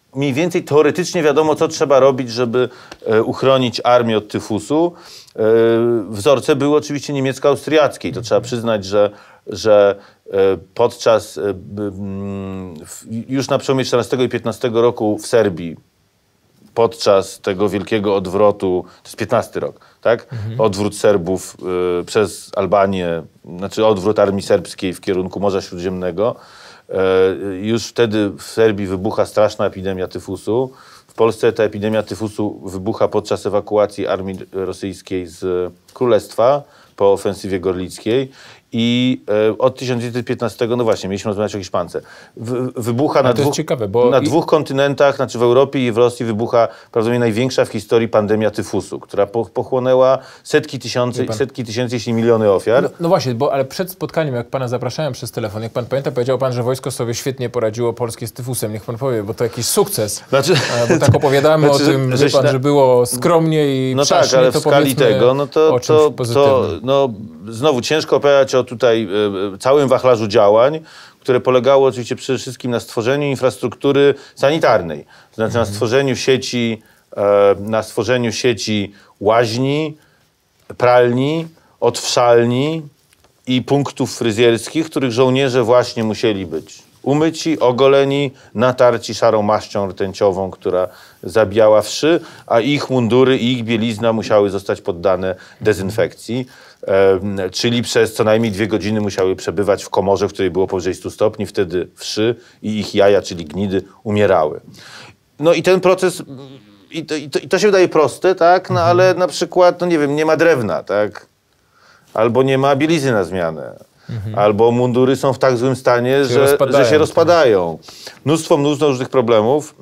mniej więcej teoretycznie wiadomo, co trzeba robić, żeby uchronić armię od tyfusu. Wzorce były oczywiście niemiecko-austriackie i to trzeba przyznać, że podczas, już na przełomie 14 i 15 roku w Serbii, podczas tego wielkiego odwrotu, to jest 15 rok, tak? Odwrót Serbów przez Albanię, znaczy odwrót armii serbskiej w kierunku Morza Śródziemnego. Już wtedy w Serbii wybucha straszna epidemia tyfusu. W Polsce ta epidemia tyfusu wybucha podczas ewakuacji armii rosyjskiej z Królestwa po ofensywie gorlickiej. I od 1915, no właśnie, mieliśmy rozmawiać o Hiszpance, wybucha na dwóch kontynentach, znaczy w Europie i w Rosji wybucha prawdopodobnie największa w historii pandemia tyfusu, która pochłonęła setki tysięcy, jeśli miliony ofiar. No właśnie, ale przed spotkaniem, jak pana zapraszałem przez telefon, jak pan pamięta, powiedział pan, że wojsko sobie świetnie poradziło polskie z tyfusem. Niech pan powie, bo to jakiś sukces. Znaczy, bo tak opowiadamy o tym, że było skromnie i no tak, ale w skali tego, no to znowu ciężko opowiadać o tutaj całym wachlarzu działań, które polegało oczywiście przede wszystkim na stworzeniu infrastruktury sanitarnej. To znaczy na stworzeniu sieci łaźni, pralni, odwszalni i punktów fryzjerskich, w których żołnierze właśnie musieli być umyci, ogoleni, natarci szarą maścią rtęciową, która zabijała wszy, a ich mundury i ich bielizna musiały zostać poddane dezynfekcji. Czyli przez co najmniej 2 godziny musiały przebywać w komorze, w której było powyżej 100 stopni. Wtedy wszy i ich jaja, czyli gnidy, umierały. No i ten proces, i to się wydaje proste, tak? No ale na przykład, no nie wiem, nie ma drewna, tak? Albo nie ma bielizny na zmianę. Albo mundury są w tak złym stanie, że się rozpadają. Mnóstwo różnych problemów.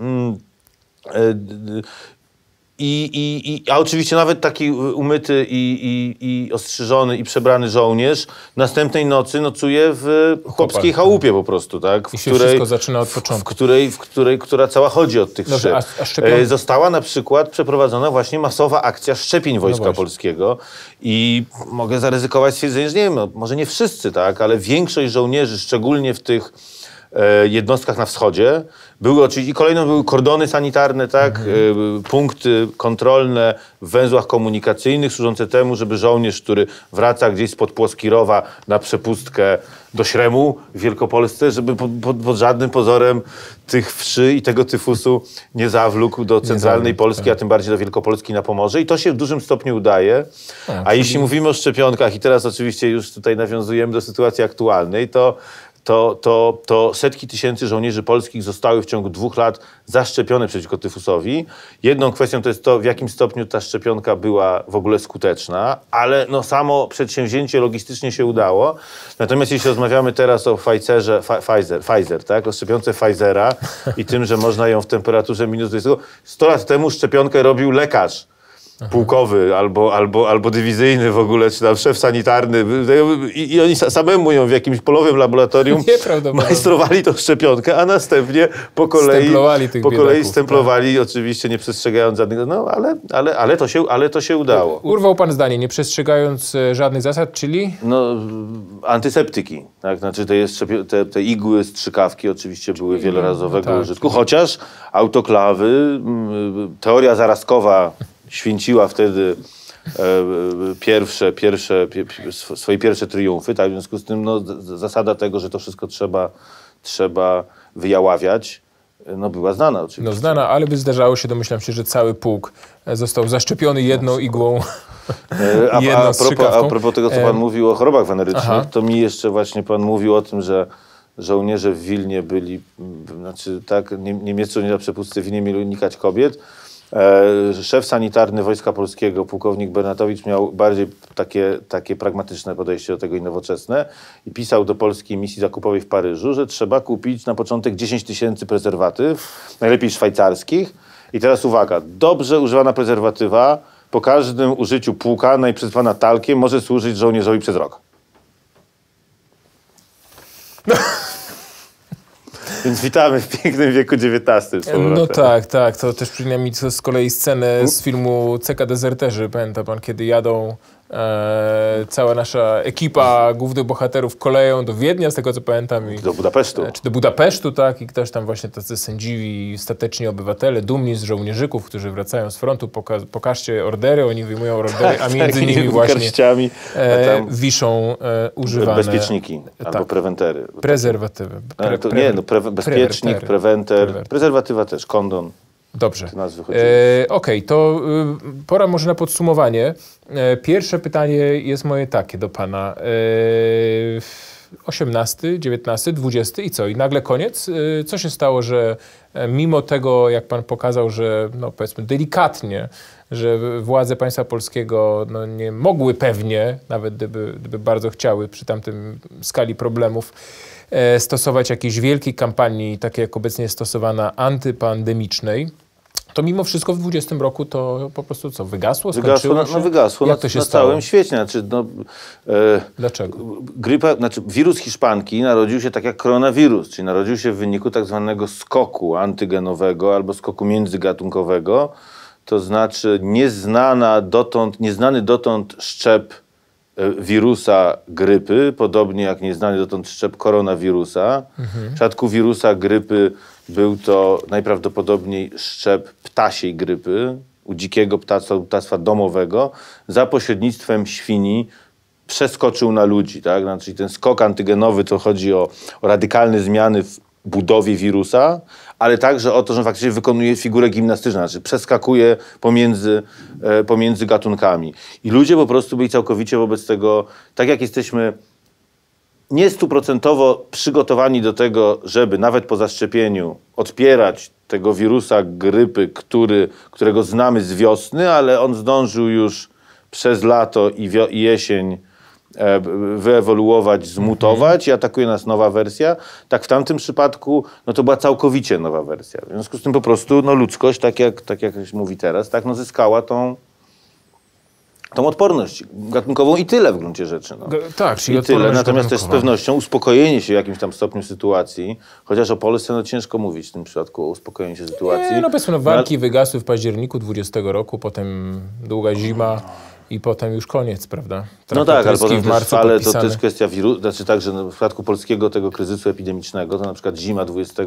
A oczywiście nawet taki umyty i ostrzyżony i przebrany żołnierz następnej nocy nocuje w chłopskiej chałupie po prostu, tak? I się wszystko zaczyna od początku. Która cała chodzi od tych szyb. Została na przykład przeprowadzona właśnie masowa akcja szczepień Wojska Polskiego i mogę zaryzykować stwierdzenie, że nie wiem, no, może nie wszyscy, tak? Ale większość żołnierzy, szczególnie w tych jednostkach na wschodzie. Były oczywiście, kolejno były kordony sanitarne, tak? Punkty kontrolne w węzłach komunikacyjnych służące temu, żeby żołnierz, który wraca gdzieś spod Płoskirowa na przepustkę do Śremu w Wielkopolsce, żeby pod żadnym pozorem tych wszy i tego tyfusu nie zawlókł do centralnej Polski, a tym bardziej do Wielkopolski na Pomorze. I to się w dużym stopniu udaje. A jeśli mówimy o szczepionkach, i teraz oczywiście już tutaj nawiązujemy do sytuacji aktualnej, to setki tysięcy żołnierzy polskich zostały w ciągu 2 lat zaszczepione przeciwko tyfusowi. Jedną kwestią to jest to, w jakim stopniu ta szczepionka była w ogóle skuteczna, ale no samo przedsięwzięcie logistycznie się udało. Natomiast jeśli rozmawiamy teraz o Pfizer, tak? O szczepionce Pfizera i tym, że można ją w temperaturze minus 20, 100 lat temu szczepionkę robił lekarz pułkowy albo dywizyjny w ogóle, czy tam szef sanitarny i oni samemu ją w jakimś polowym laboratorium majstrowali tą szczepionkę, a następnie po kolei stemplowali, oczywiście nie przestrzegając żadnych, no ale to się udało. Urwał pan zdanie, nie przestrzegając żadnych zasad, czyli? No, antyseptyki, tak? Znaczy te igły, strzykawki oczywiście były wielorazowego użytku, chociaż autoklawy, teoria zarazkowa święciła wtedy swoje pierwsze triumfy, tak? W związku z tym no, zasada tego, że to wszystko trzeba wyjaławiać, no była znana oczywiście. No znana, ale by zdarzało się, domyślam się, że cały pułk został zaszczepiony jedną igłą. A propos tego, co pan mówił o chorobach wenerycznych, to mi jeszcze właśnie pan mówił o tym, że żołnierze w Wilnie byli, znaczy tak, niemieccy żołnierze na przepustce w Wilnie mieli unikać kobiet. Szef sanitarny Wojska Polskiego, pułkownik Bernatowicz, miał bardziej takie pragmatyczne podejście do tego i nowoczesne i pisał do polskiej misji zakupowej w Paryżu, że trzeba kupić na początek 10 tysięcy prezerwatyw, najlepiej szwajcarskich. I teraz uwaga, dobrze używana prezerwatywa po każdym użyciu płukanej przez pana talkiem może służyć żołnierzowi przez rok. Więc witamy w pięknym wieku XIX. No tak. To też przypomina mi z kolei scenę z filmu CK Dezerterzy. Pamięta pan, kiedy jadą Cała nasza ekipa głównych bohaterów koleją do Wiednia, z tego co pamiętam. Do Budapesztu. Czy do Budapesztu, tak. I ktoś tam właśnie tacy sędziwi, stateczni obywatele, dumni z żołnierzyków, którzy wracają z frontu. Pokażcie ordery, oni wyjmują ordery, a między nimi właśnie wiszą używane... bezpieczniki albo prewentery. Prezerwatywy. Bezpiecznik, prewenter, prezerwatywa też, kondon. Dobrze. Okej, to pora może na podsumowanie. Pierwsze pytanie jest moje takie do pana. 18, 19, 20 i co? I nagle koniec? Co się stało, że mimo tego, jak pan pokazał, że no powiedzmy delikatnie, że władze państwa polskiego no, nie mogły pewnie, nawet gdyby bardzo chciały przy tamtym skali problemów, stosować jakiejś wielkiej kampanii, takiej jak obecnie jest stosowana, antypandemicznej, to mimo wszystko w 20 roku to po prostu co, wygasło? Wygasło Jak to się na stało? całym świecie. Znaczy, Dlaczego? Wirus hiszpanki narodził się tak jak koronawirus, czyli narodził się w wyniku tak zwanego skoku antygenowego albo skoku międzygatunkowego, to znaczy nieznany dotąd szczep wirusa grypy, podobnie jak nieznany dotąd szczep koronawirusa. W przypadku wirusa grypy był to najprawdopodobniej szczep ptasiej grypy, u dzikiego ptactwa domowego, za pośrednictwem świni przeskoczył na ludzi. Tak? Znaczy ten skok antygenowy to chodzi o radykalne zmiany w budowie wirusa, ale także o to, że faktycznie wykonuje figurę gimnastyczną, znaczy przeskakuje pomiędzy gatunkami. I ludzie po prostu byli całkowicie wobec tego, tak jak jesteśmy nie 100% przygotowani do tego, żeby nawet po zaszczepieniu odpierać tego wirusa grypy, którego znamy z wiosny, ale on zdążył już przez lato i jesień wyewoluować, zmutować i atakuje nas nowa wersja. Tak w tamtym przypadku no to była całkowicie nowa wersja. W związku z tym po prostu no, ludzkość, tak jak się mówi teraz, tak, no, zyskała tą odporność gatunkową i tyle w gruncie rzeczy. No. Tak, czyli i tyle. Natomiast też z pewnością uspokojenie się w jakimś tam stopniu sytuacji, chociaż o Polsce no, ciężko mówić w tym przypadku o uspokojeniu się sytuacji. Nie, no powiedzmy, walki wygasły w październiku 20 roku, potem długa zima i potem już koniec, prawda? No tak, ale potem też fale to też kwestia wirusa, znaczy tak, że w przypadku polskiego tego kryzysu epidemicznego, to na przykład zima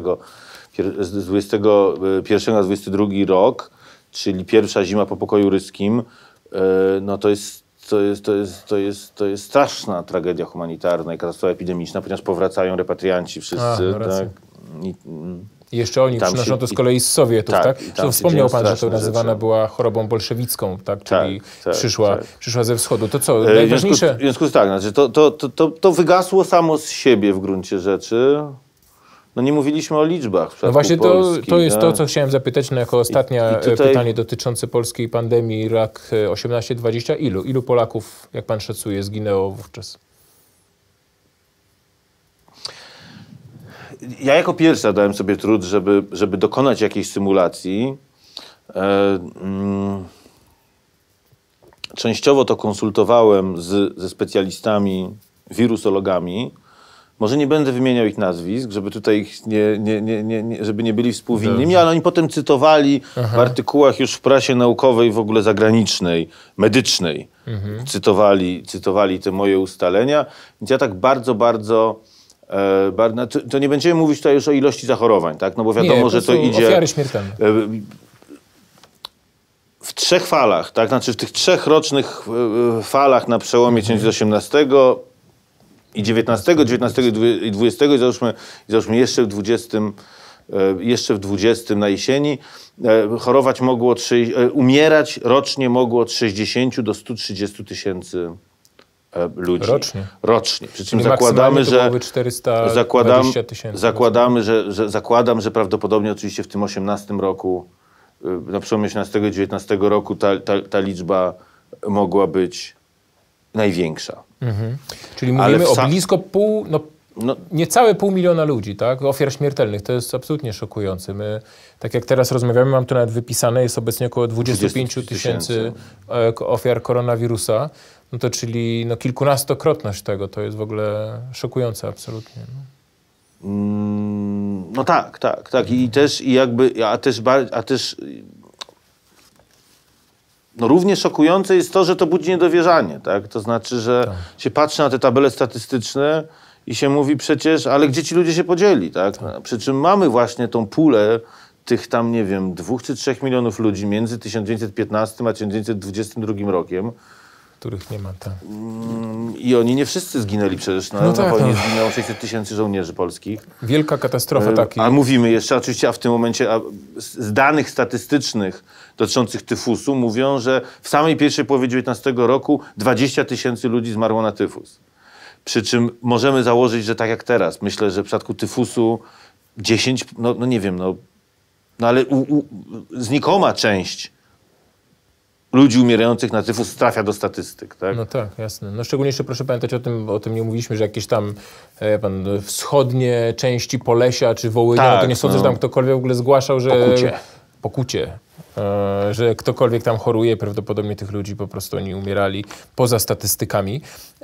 z 21 na 22 rok, czyli pierwsza zima po pokoju ryskim, no to jest straszna tragedia humanitarna i katastrofa epidemiczna, ponieważ powracają repatrianci wszyscy. Tak? I jeszcze oni przynoszą to z kolei z Sowietów, tak? To wspomniał pan, że to nazywana była chorobą bolszewicką, tak? Czyli przyszła ze wschodu. To co, najważniejsze... W związku z tak, znaczy to wygasło samo z siebie w gruncie rzeczy. No nie mówiliśmy o liczbach. No właśnie to jest to, co chciałem zapytać jako ostatnie pytanie dotyczące polskiej pandemii, rak 18-20. Ilu Polaków, jak pan szacuje, zginęło wówczas? Ja jako pierwszy zadałem sobie trud, żeby dokonać jakiejś symulacji. Częściowo to konsultowałem ze specjalistami, wirusologami. Może nie będę wymieniał ich nazwisk, żeby tutaj żeby nie byli współwinnymi, ale oni potem cytowali w artykułach już w prasie naukowej, w ogóle zagranicznej, medycznej. Cytowali te moje ustalenia. Więc ja tak bardzo to nie będziemy mówić tutaj już o ilości zachorowań, tak? No bo wiadomo, że to idzie... Ofiary śmiertelne. W 3 falach, tak? Znaczy w tych 3 rocznych falach na przełomie 1918 i 19 i 20 i załóżmy jeszcze w 20 na jesieni chorować mogło, umierać rocznie mogło od 60 do 130 tysięcy ludzi. Rocznie. Przy czym zakładam, że prawdopodobnie oczywiście w tym 18 roku, na przełomie 18 i 19 roku ta liczba mogła być największa. Czyli mówimy o blisko niecałe 500 000 ludzi, tak? Ofiar śmiertelnych. To jest absolutnie szokujące. My, tak jak teraz rozmawiamy, mam to nawet wypisane, jest obecnie około 25 000 ofiar koronawirusa. No to czyli kilkunastokrotność tego. To jest w ogóle szokujące absolutnie. No tak. no równie szokujące jest to, że to budzi niedowierzanie, tak? To znaczy, że się patrzy na te tabele statystyczne i się mówi przecież, ale gdzie ci ludzie się podzieli, tak? Przy czym mamy właśnie tą pulę tych tam, nie wiem, 2 czy 3 milionów ludzi między 1915 a 1922 rokiem. Których nie ma, tak. I oni nie wszyscy zginęli przecież. Na wojnie zginęło 600 tysięcy żołnierzy polskich. Wielka katastrofa taki. A mówimy jeszcze, oczywiście, a w tym momencie z danych statystycznych dotyczących tyfusu mówią, że w samej pierwszej połowie XIX roku 20 tysięcy ludzi zmarło na tyfus. Przy czym możemy założyć, że tak jak teraz, myślę, że w przypadku tyfusu 10, no nie wiem, no ale znikoma część ludzi umierających na tyfus trafia do statystyk, tak? No tak, jasne. No szczególnie jeszcze proszę pamiętać o tym nie mówiliśmy, że jakieś tam wschodnie części Polesia czy Wołynia, tak, no to nie sądzę, że tam ktokolwiek w ogóle zgłaszał, że... Pokucie. Że ktokolwiek tam choruje, prawdopodobnie tych ludzi po prostu oni umierali poza statystykami.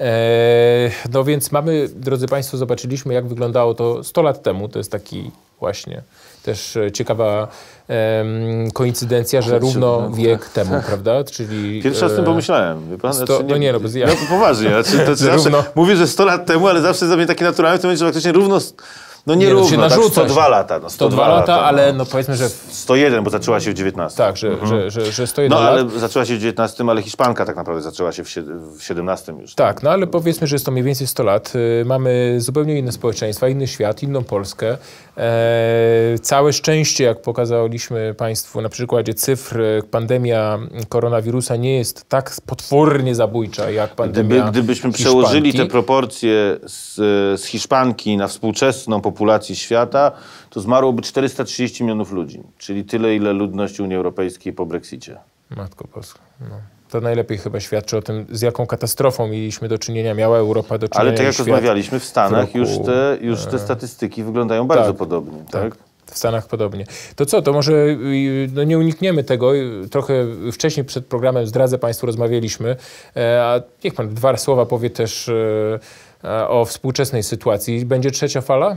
No więc mamy, drodzy Państwo, zobaczyliśmy, jak wyglądało to 100 lat temu. To jest taki właśnie też ciekawa koincydencja, że równo wiek temu, prawda? Czyli, pierwszy raz o tym pomyślałem. Wie pan? Ja... poważnie. Mówię, że 100 lat temu, ale zawsze za mnie takie naturalne, to będzie, że faktycznie równo... No nie równo, tak 102 lata. No 102 lata, ale no powiedzmy, że... 101, bo zaczęła się w 19. Tak, że 101 lat. No ale zaczęła się w 19, ale Hiszpanka tak naprawdę zaczęła się w 17 już. Tak, no ale powiedzmy, że jest to mniej więcej 100 lat. Mamy zupełnie inne społeczeństwa, inny świat, inną Polskę. Całe szczęście, jak pokazaliśmy Państwu na przykładzie cyfr, pandemia koronawirusa nie jest tak potwornie zabójcza jak pandemia Gdybyśmy Hiszpanki. przełożyli te proporcje z Hiszpanki na współczesną populacji świata, to zmarłoby 430 milionów ludzi, czyli tyle, ile ludności Unii Europejskiej po Brexicie. Matko Boska. No. To najlepiej chyba świadczy o tym, z jaką katastrofą mieliśmy do czynienia, miała Europa do czynienia. Ale tak jak rozmawialiśmy, w Stanach już te statystyki wyglądają bardzo podobnie. Tak? W Stanach podobnie. To co, to może no nie unikniemy tego. Trochę wcześniej przed programem zdradzę Państwu, rozmawialiśmy. A niech Pan 2 słowa powie też o współczesnej sytuacji. Będzie trzecia fala?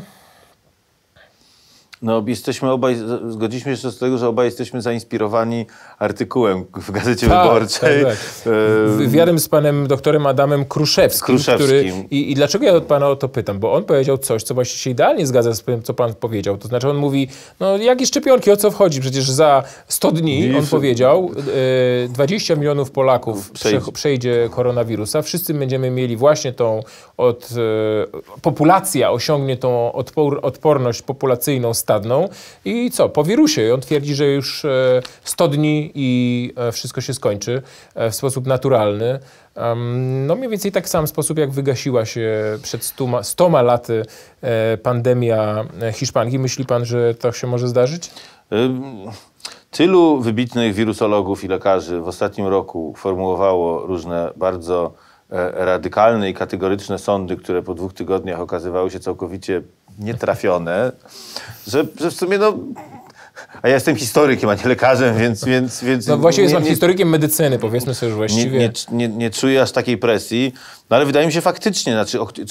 No, jesteśmy obaj, zgodziliśmy się z tego, że obaj jesteśmy zainspirowani artykułem w Gazecie Wyborczej. Tak. Wywiadem z panem doktorem Adamem Kruszewskim. I dlaczego ja pana o to pytam? Bo on powiedział coś, co właściwie się idealnie zgadza z tym, co pan powiedział. To znaczy on mówi, no jakie szczepionki, o co wchodzi? Przecież za 100 dni, on powiedział, 20 milionów Polaków przejdzie koronawirusa. Wszyscy będziemy mieli właśnie tą populacja osiągnie tą odporność populacyjną stadną i co? Po wirusie. On twierdzi, że już 100 dni i wszystko się skończy w sposób naturalny. No mniej więcej tak sam sposób, jak wygasiła się przed 100 laty pandemia Hiszpanki. Myśli pan, że to się może zdarzyć? Tylu wybitnych wirusologów i lekarzy w ostatnim roku formułowało różne bardzo radykalne i kategoryczne sądy, które po 2 tygodniach okazywały się całkowicie nietrafione, że w sumie no... A ja jestem historykiem, a nie lekarzem, więc no właściwie jest pan historykiem medycyny, powiedzmy sobie już właściwie. Nie czuję aż takiej presji, no ale wydaje mi się faktycznie,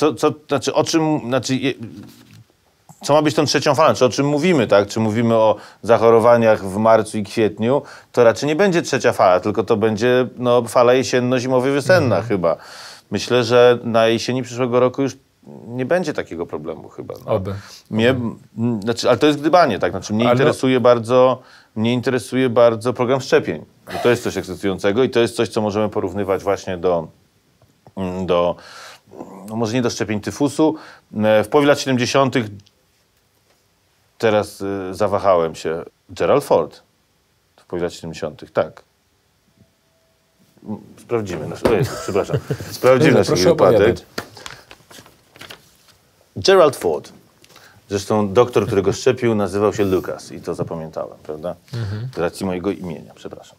co ma być tą trzecią falą? Czy o czym mówimy, tak? Czy mówimy o zachorowaniach w marcu i kwietniu, to raczej nie będzie trzecia fala, tylko to będzie no, fala jesienno-zimowo-wiosenna chyba. Myślę, że na jesieni przyszłego roku już nie będzie takiego problemu chyba. No. Oby. Ale to jest gdybanie, tak? Znaczy, mnie interesuje bardzo program szczepień. Bo to jest coś ekscytującego i to jest coś, co możemy porównywać właśnie do no może nie do szczepień tyfusu. W połowie lat 70. Teraz zawahałem się. Gerald Ford. W połowie lat 70. Tak. Sprawdzimy nasz... przepraszam. Sprawdzimy nasz wypadek. Gerald Ford. Zresztą doktor, którego szczepił, nazywał się Lucas i to zapamiętałem, prawda? Z racji mojego imienia, przepraszam.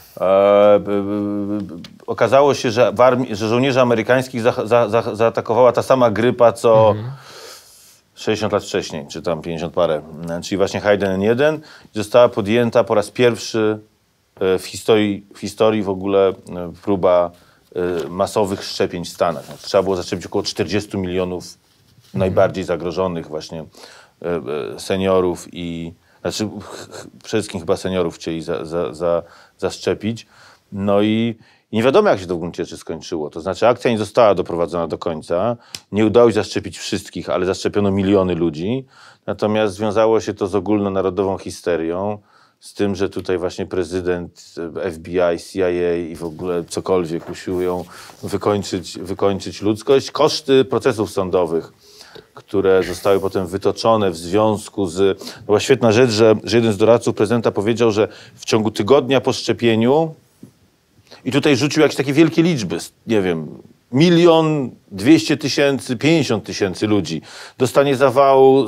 Okazało się, że żołnierzy amerykańskich zaatakowała ta sama grypa, co 60 lat wcześniej, czy tam 50 parę, czyli właśnie H1N1. Została podjęta po raz pierwszy w historii w ogóle próba masowych szczepień w Stanach. Trzeba było zaszczepić około 40 milionów najbardziej zagrożonych właśnie seniorów i... Znaczy przede wszystkim chyba seniorów chcieli zaszczepić. No i nie wiadomo, jak się to w gruncie rzeczy skończyło. To znaczy akcja nie została doprowadzona do końca. Nie udało się zaszczepić wszystkich, ale zaszczepiono miliony ludzi. Natomiast związało się to z ogólnonarodową histerią, z tym, że tutaj właśnie prezydent, FBI, CIA i w ogóle cokolwiek usiłują wykończyć ludzkość. Koszty procesów sądowych, które zostały potem wytoczone w związku z... To była świetna rzecz, że jeden z doradców prezydenta powiedział, że w ciągu tygodnia po szczepieniu i tutaj rzucił jakieś takie wielkie liczby, nie wiem, 1 200 000, 50 000 ludzi dostanie zawału,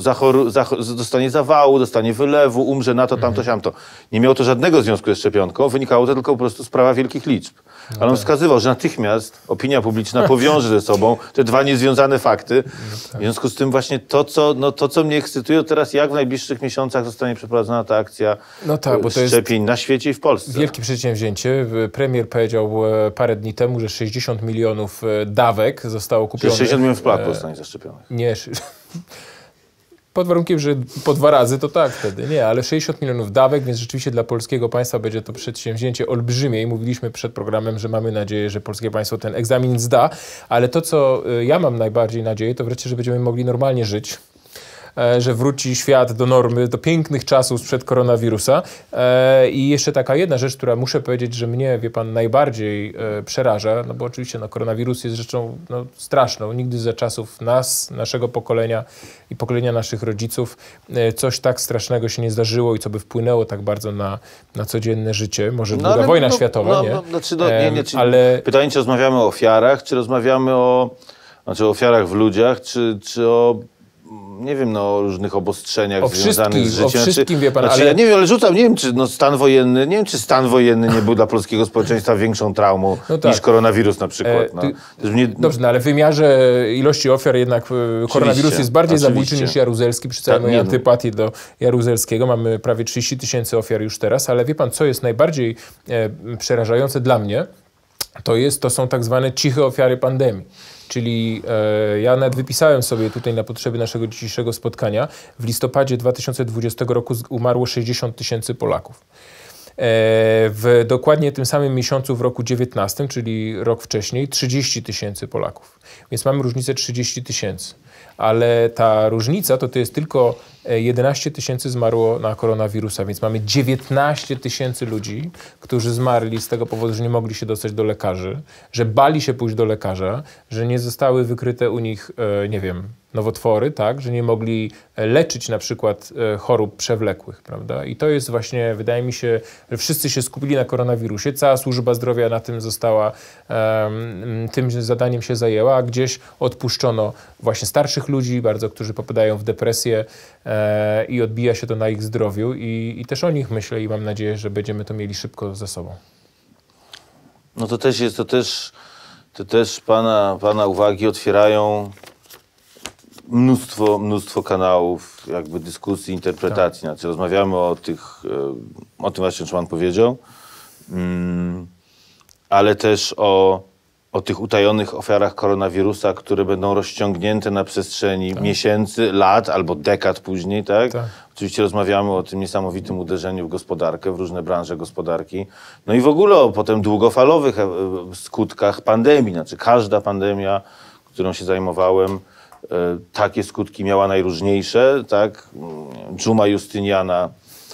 dostanie wylewu, umrze na to, tamto, siamto. Nie miało to żadnego związku ze szczepionką, wynikało to tylko po prostu sprawa wielkich liczb. Ale on wskazywał, że natychmiast opinia publiczna powiąże ze sobą te dwa niezwiązane fakty. W związku z tym właśnie to, co mnie ekscytuje teraz, jak w najbliższych miesiącach zostanie przeprowadzona ta akcja bo to szczepień na świecie i w Polsce. Wielkie przedsięwzięcie. Premier powiedział parę dni temu, że 60 milionów dawek zostało kupionych. 60 milionów Polaków zostanie zaszczepionych. Nie, pod warunkiem, że po 2 razy, to tak wtedy. Nie, ale 60 milionów dawek, więc rzeczywiście dla polskiego państwa będzie to przedsięwzięcie olbrzymie i mówiliśmy przed programem, że mamy nadzieję, że polskie państwo ten egzamin zda, ale to, co ja mam najbardziej nadzieję, to wreszcie, że będziemy mogli normalnie żyć, że wróci świat do normy, do pięknych czasów sprzed koronawirusa. I jeszcze taka jedna rzecz, która muszę powiedzieć, że mnie, wie pan, najbardziej przeraża, no bo oczywiście koronawirus jest rzeczą straszną. Nigdy za czasów naszego pokolenia i pokolenia naszych rodziców coś tak strasznego się nie zdarzyło i co by wpłynęło tak bardzo na codzienne życie. Może druga wojna światowa, nie? Ale pytanie, czy rozmawiamy o ofiarach, czy rozmawiamy o ofiarach w ludziach, czy o nie wiem, o różnych obostrzeniach związanych z życiem. O wszystkim, wie pan, ale... Ja nie wiem, ale rzucam, nie wiem, czy stan wojenny nie był dla polskiego społeczeństwa większą traumą niż koronawirus na przykład. Dobrze, ale w wymiarze ilości ofiar jednak koronawirus jest bardziej zabójczy niż jaruzelski, przy całej mojej antypatii do jaruzelskiego. Mamy prawie 30 000 ofiar już teraz, ale wie pan, co jest najbardziej przerażające dla mnie, to są tak zwane ciche ofiary pandemii. Czyli ja nawet wypisałem sobie tutaj na potrzeby naszego dzisiejszego spotkania, w listopadzie 2020 roku umarło 60 000 Polaków. W dokładnie tym samym miesiącu w roku 19, czyli rok wcześniej, 30 000 Polaków. Więc mamy różnicę 30 000. Ale ta różnica to jest tylko 11 000 zmarło na koronawirusa, więc mamy 19 000 ludzi, którzy zmarli z tego powodu, że nie mogli się dostać do lekarzy, że bali się pójść do lekarza, że nie zostały wykryte u nich, nie wiem, nowotwory, tak, że nie mogli leczyć na przykład chorób przewlekłych, prawda? I to jest właśnie, wydaje mi się, że wszyscy się skupili na koronawirusie, cała służba zdrowia na tym została, tym zadaniem się zajęła, a gdzieś odpuszczono właśnie starszych ludzi, bardzo, którzy popadają w depresję i odbija się to na ich zdrowiu i też o nich myślę i mam nadzieję, że będziemy to mieli szybko ze sobą. No to też pana uwagi otwierają mnóstwo kanałów jakby dyskusji, interpretacji. Znaczy rozmawiamy o tym właśnie, co pan powiedział, ale też o tych utajonych ofiarach koronawirusa, które będą rozciągnięte na przestrzeni miesięcy, lat albo dekad później, tak? Oczywiście rozmawiamy o tym niesamowitym uderzeniu w gospodarkę, w różne branże gospodarki. No i w ogóle o potem długofalowych skutkach pandemii. Znaczy każda pandemia, którą się zajmowałem, takie skutki miała najróżniejsze, tak? Dżuma Justyniana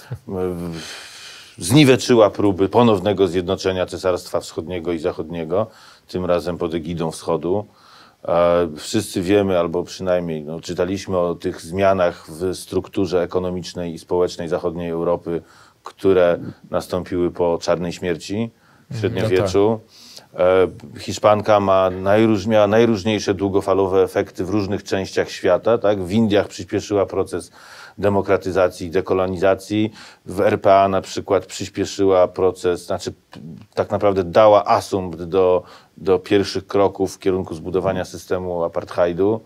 zniweczyła próby ponownego zjednoczenia Cesarstwa Wschodniego i Zachodniego, tym razem pod egidą Wschodu. Wszyscy wiemy, albo przynajmniej czytaliśmy o tych zmianach w strukturze ekonomicznej i społecznej zachodniej Europy, które nastąpiły po czarnej śmierci w średniowieczu. Hiszpanka miała najróżniejsze długofalowe efekty w różnych częściach świata. Tak? W Indiach przyspieszyła proces demokratyzacji i dekolonizacji. W RPA na przykład przyspieszyła proces, znaczy tak naprawdę dała asumpt do pierwszych kroków w kierunku zbudowania systemu apartheidu.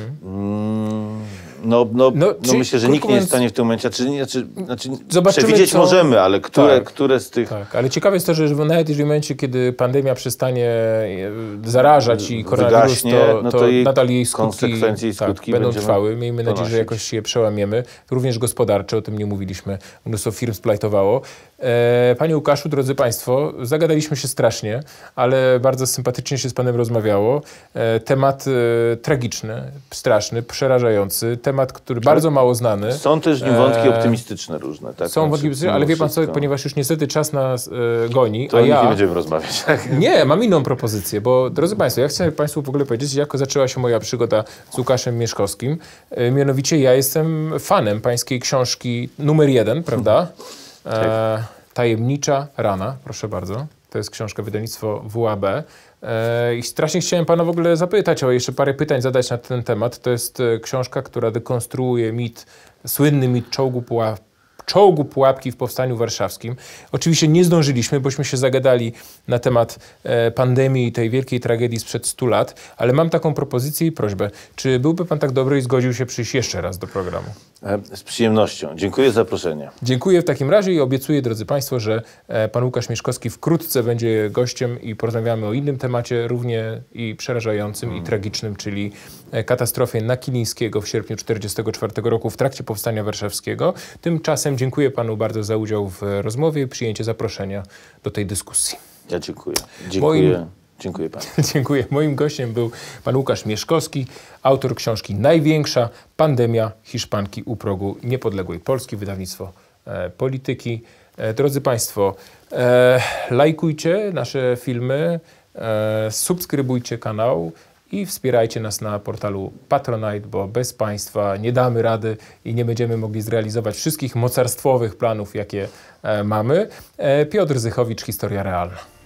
Myślę, że nikt nie jest w stanie w tym momencie, przewidzieć możemy, ale które z tych... Tak, ale ciekawe jest to, że nawet w momencie, kiedy pandemia przestanie zarażać i koronawirus, to nadal jej skutki będą trwały. Miejmy nadzieję, że jakoś je przełamiemy. Również gospodarcze, o tym nie mówiliśmy, mnóstwo firm splajtowało. Panie Łukaszu, drodzy Państwo, zagadaliśmy się strasznie, ale bardzo sympatycznie się z Panem rozmawiało. Temat tragiczny, straszny, przerażający, temat, który bardzo mało znany. Są też w nim wątki optymistyczne różne. Tak? Są wątki optymistyczne, ale wie Pan co, ponieważ już niestety czas nas goni, to nie będziemy rozmawiać. Tak? Nie, mam inną propozycję, bo drodzy Państwo, ja chcę Państwu w ogóle powiedzieć, jak zaczęła się moja przygoda z Łukaszem Mieszkowskim. Mianowicie ja jestem fanem Pańskiej książki numer 1, prawda? Tajemnicza rana, proszę bardzo. To jest książka wydawnictwo WAB. I strasznie chciałem Pana w ogóle zapytać, o jeszcze parę pytań zadać na ten temat. To jest książka, która dekonstruuje słynny mit czołgu Pułapki w Powstaniu Warszawskim. Oczywiście nie zdążyliśmy, bośmy się zagadali na temat pandemii i tej wielkiej tragedii sprzed 100 lat, ale mam taką propozycję i prośbę. Czy byłby Pan tak dobry i zgodził się przyjść jeszcze raz do programu? Z przyjemnością. Dziękuję za zaproszenie. Dziękuję w takim razie i obiecuję, drodzy Państwo, że Pan Łukasz Mieszkowski wkrótce będzie gościem i porozmawiamy o innym temacie, równie i przerażającym i tragicznym, czyli katastrofie Nakilińskiego w sierpniu 1944 roku w trakcie Powstania Warszawskiego. Tymczasem dziękuję Panu bardzo za udział w rozmowie i przyjęcie zaproszenia do tej dyskusji. Ja dziękuję. Dziękuję Panu. Dziękuję. Moim gościem był Pan Łukasz Mieszkowski, autor książki Największa pandemia Hiszpanki u progu niepodległej Polski, wydawnictwo Polityki. Drodzy Państwo, lajkujcie nasze filmy, subskrybujcie kanał i wspierajcie nas na portalu Patronite, bo bez Państwa nie damy rady i nie będziemy mogli zrealizować wszystkich mocarstwowych planów, jakie mamy. Piotr Zychowicz, Historia Realna.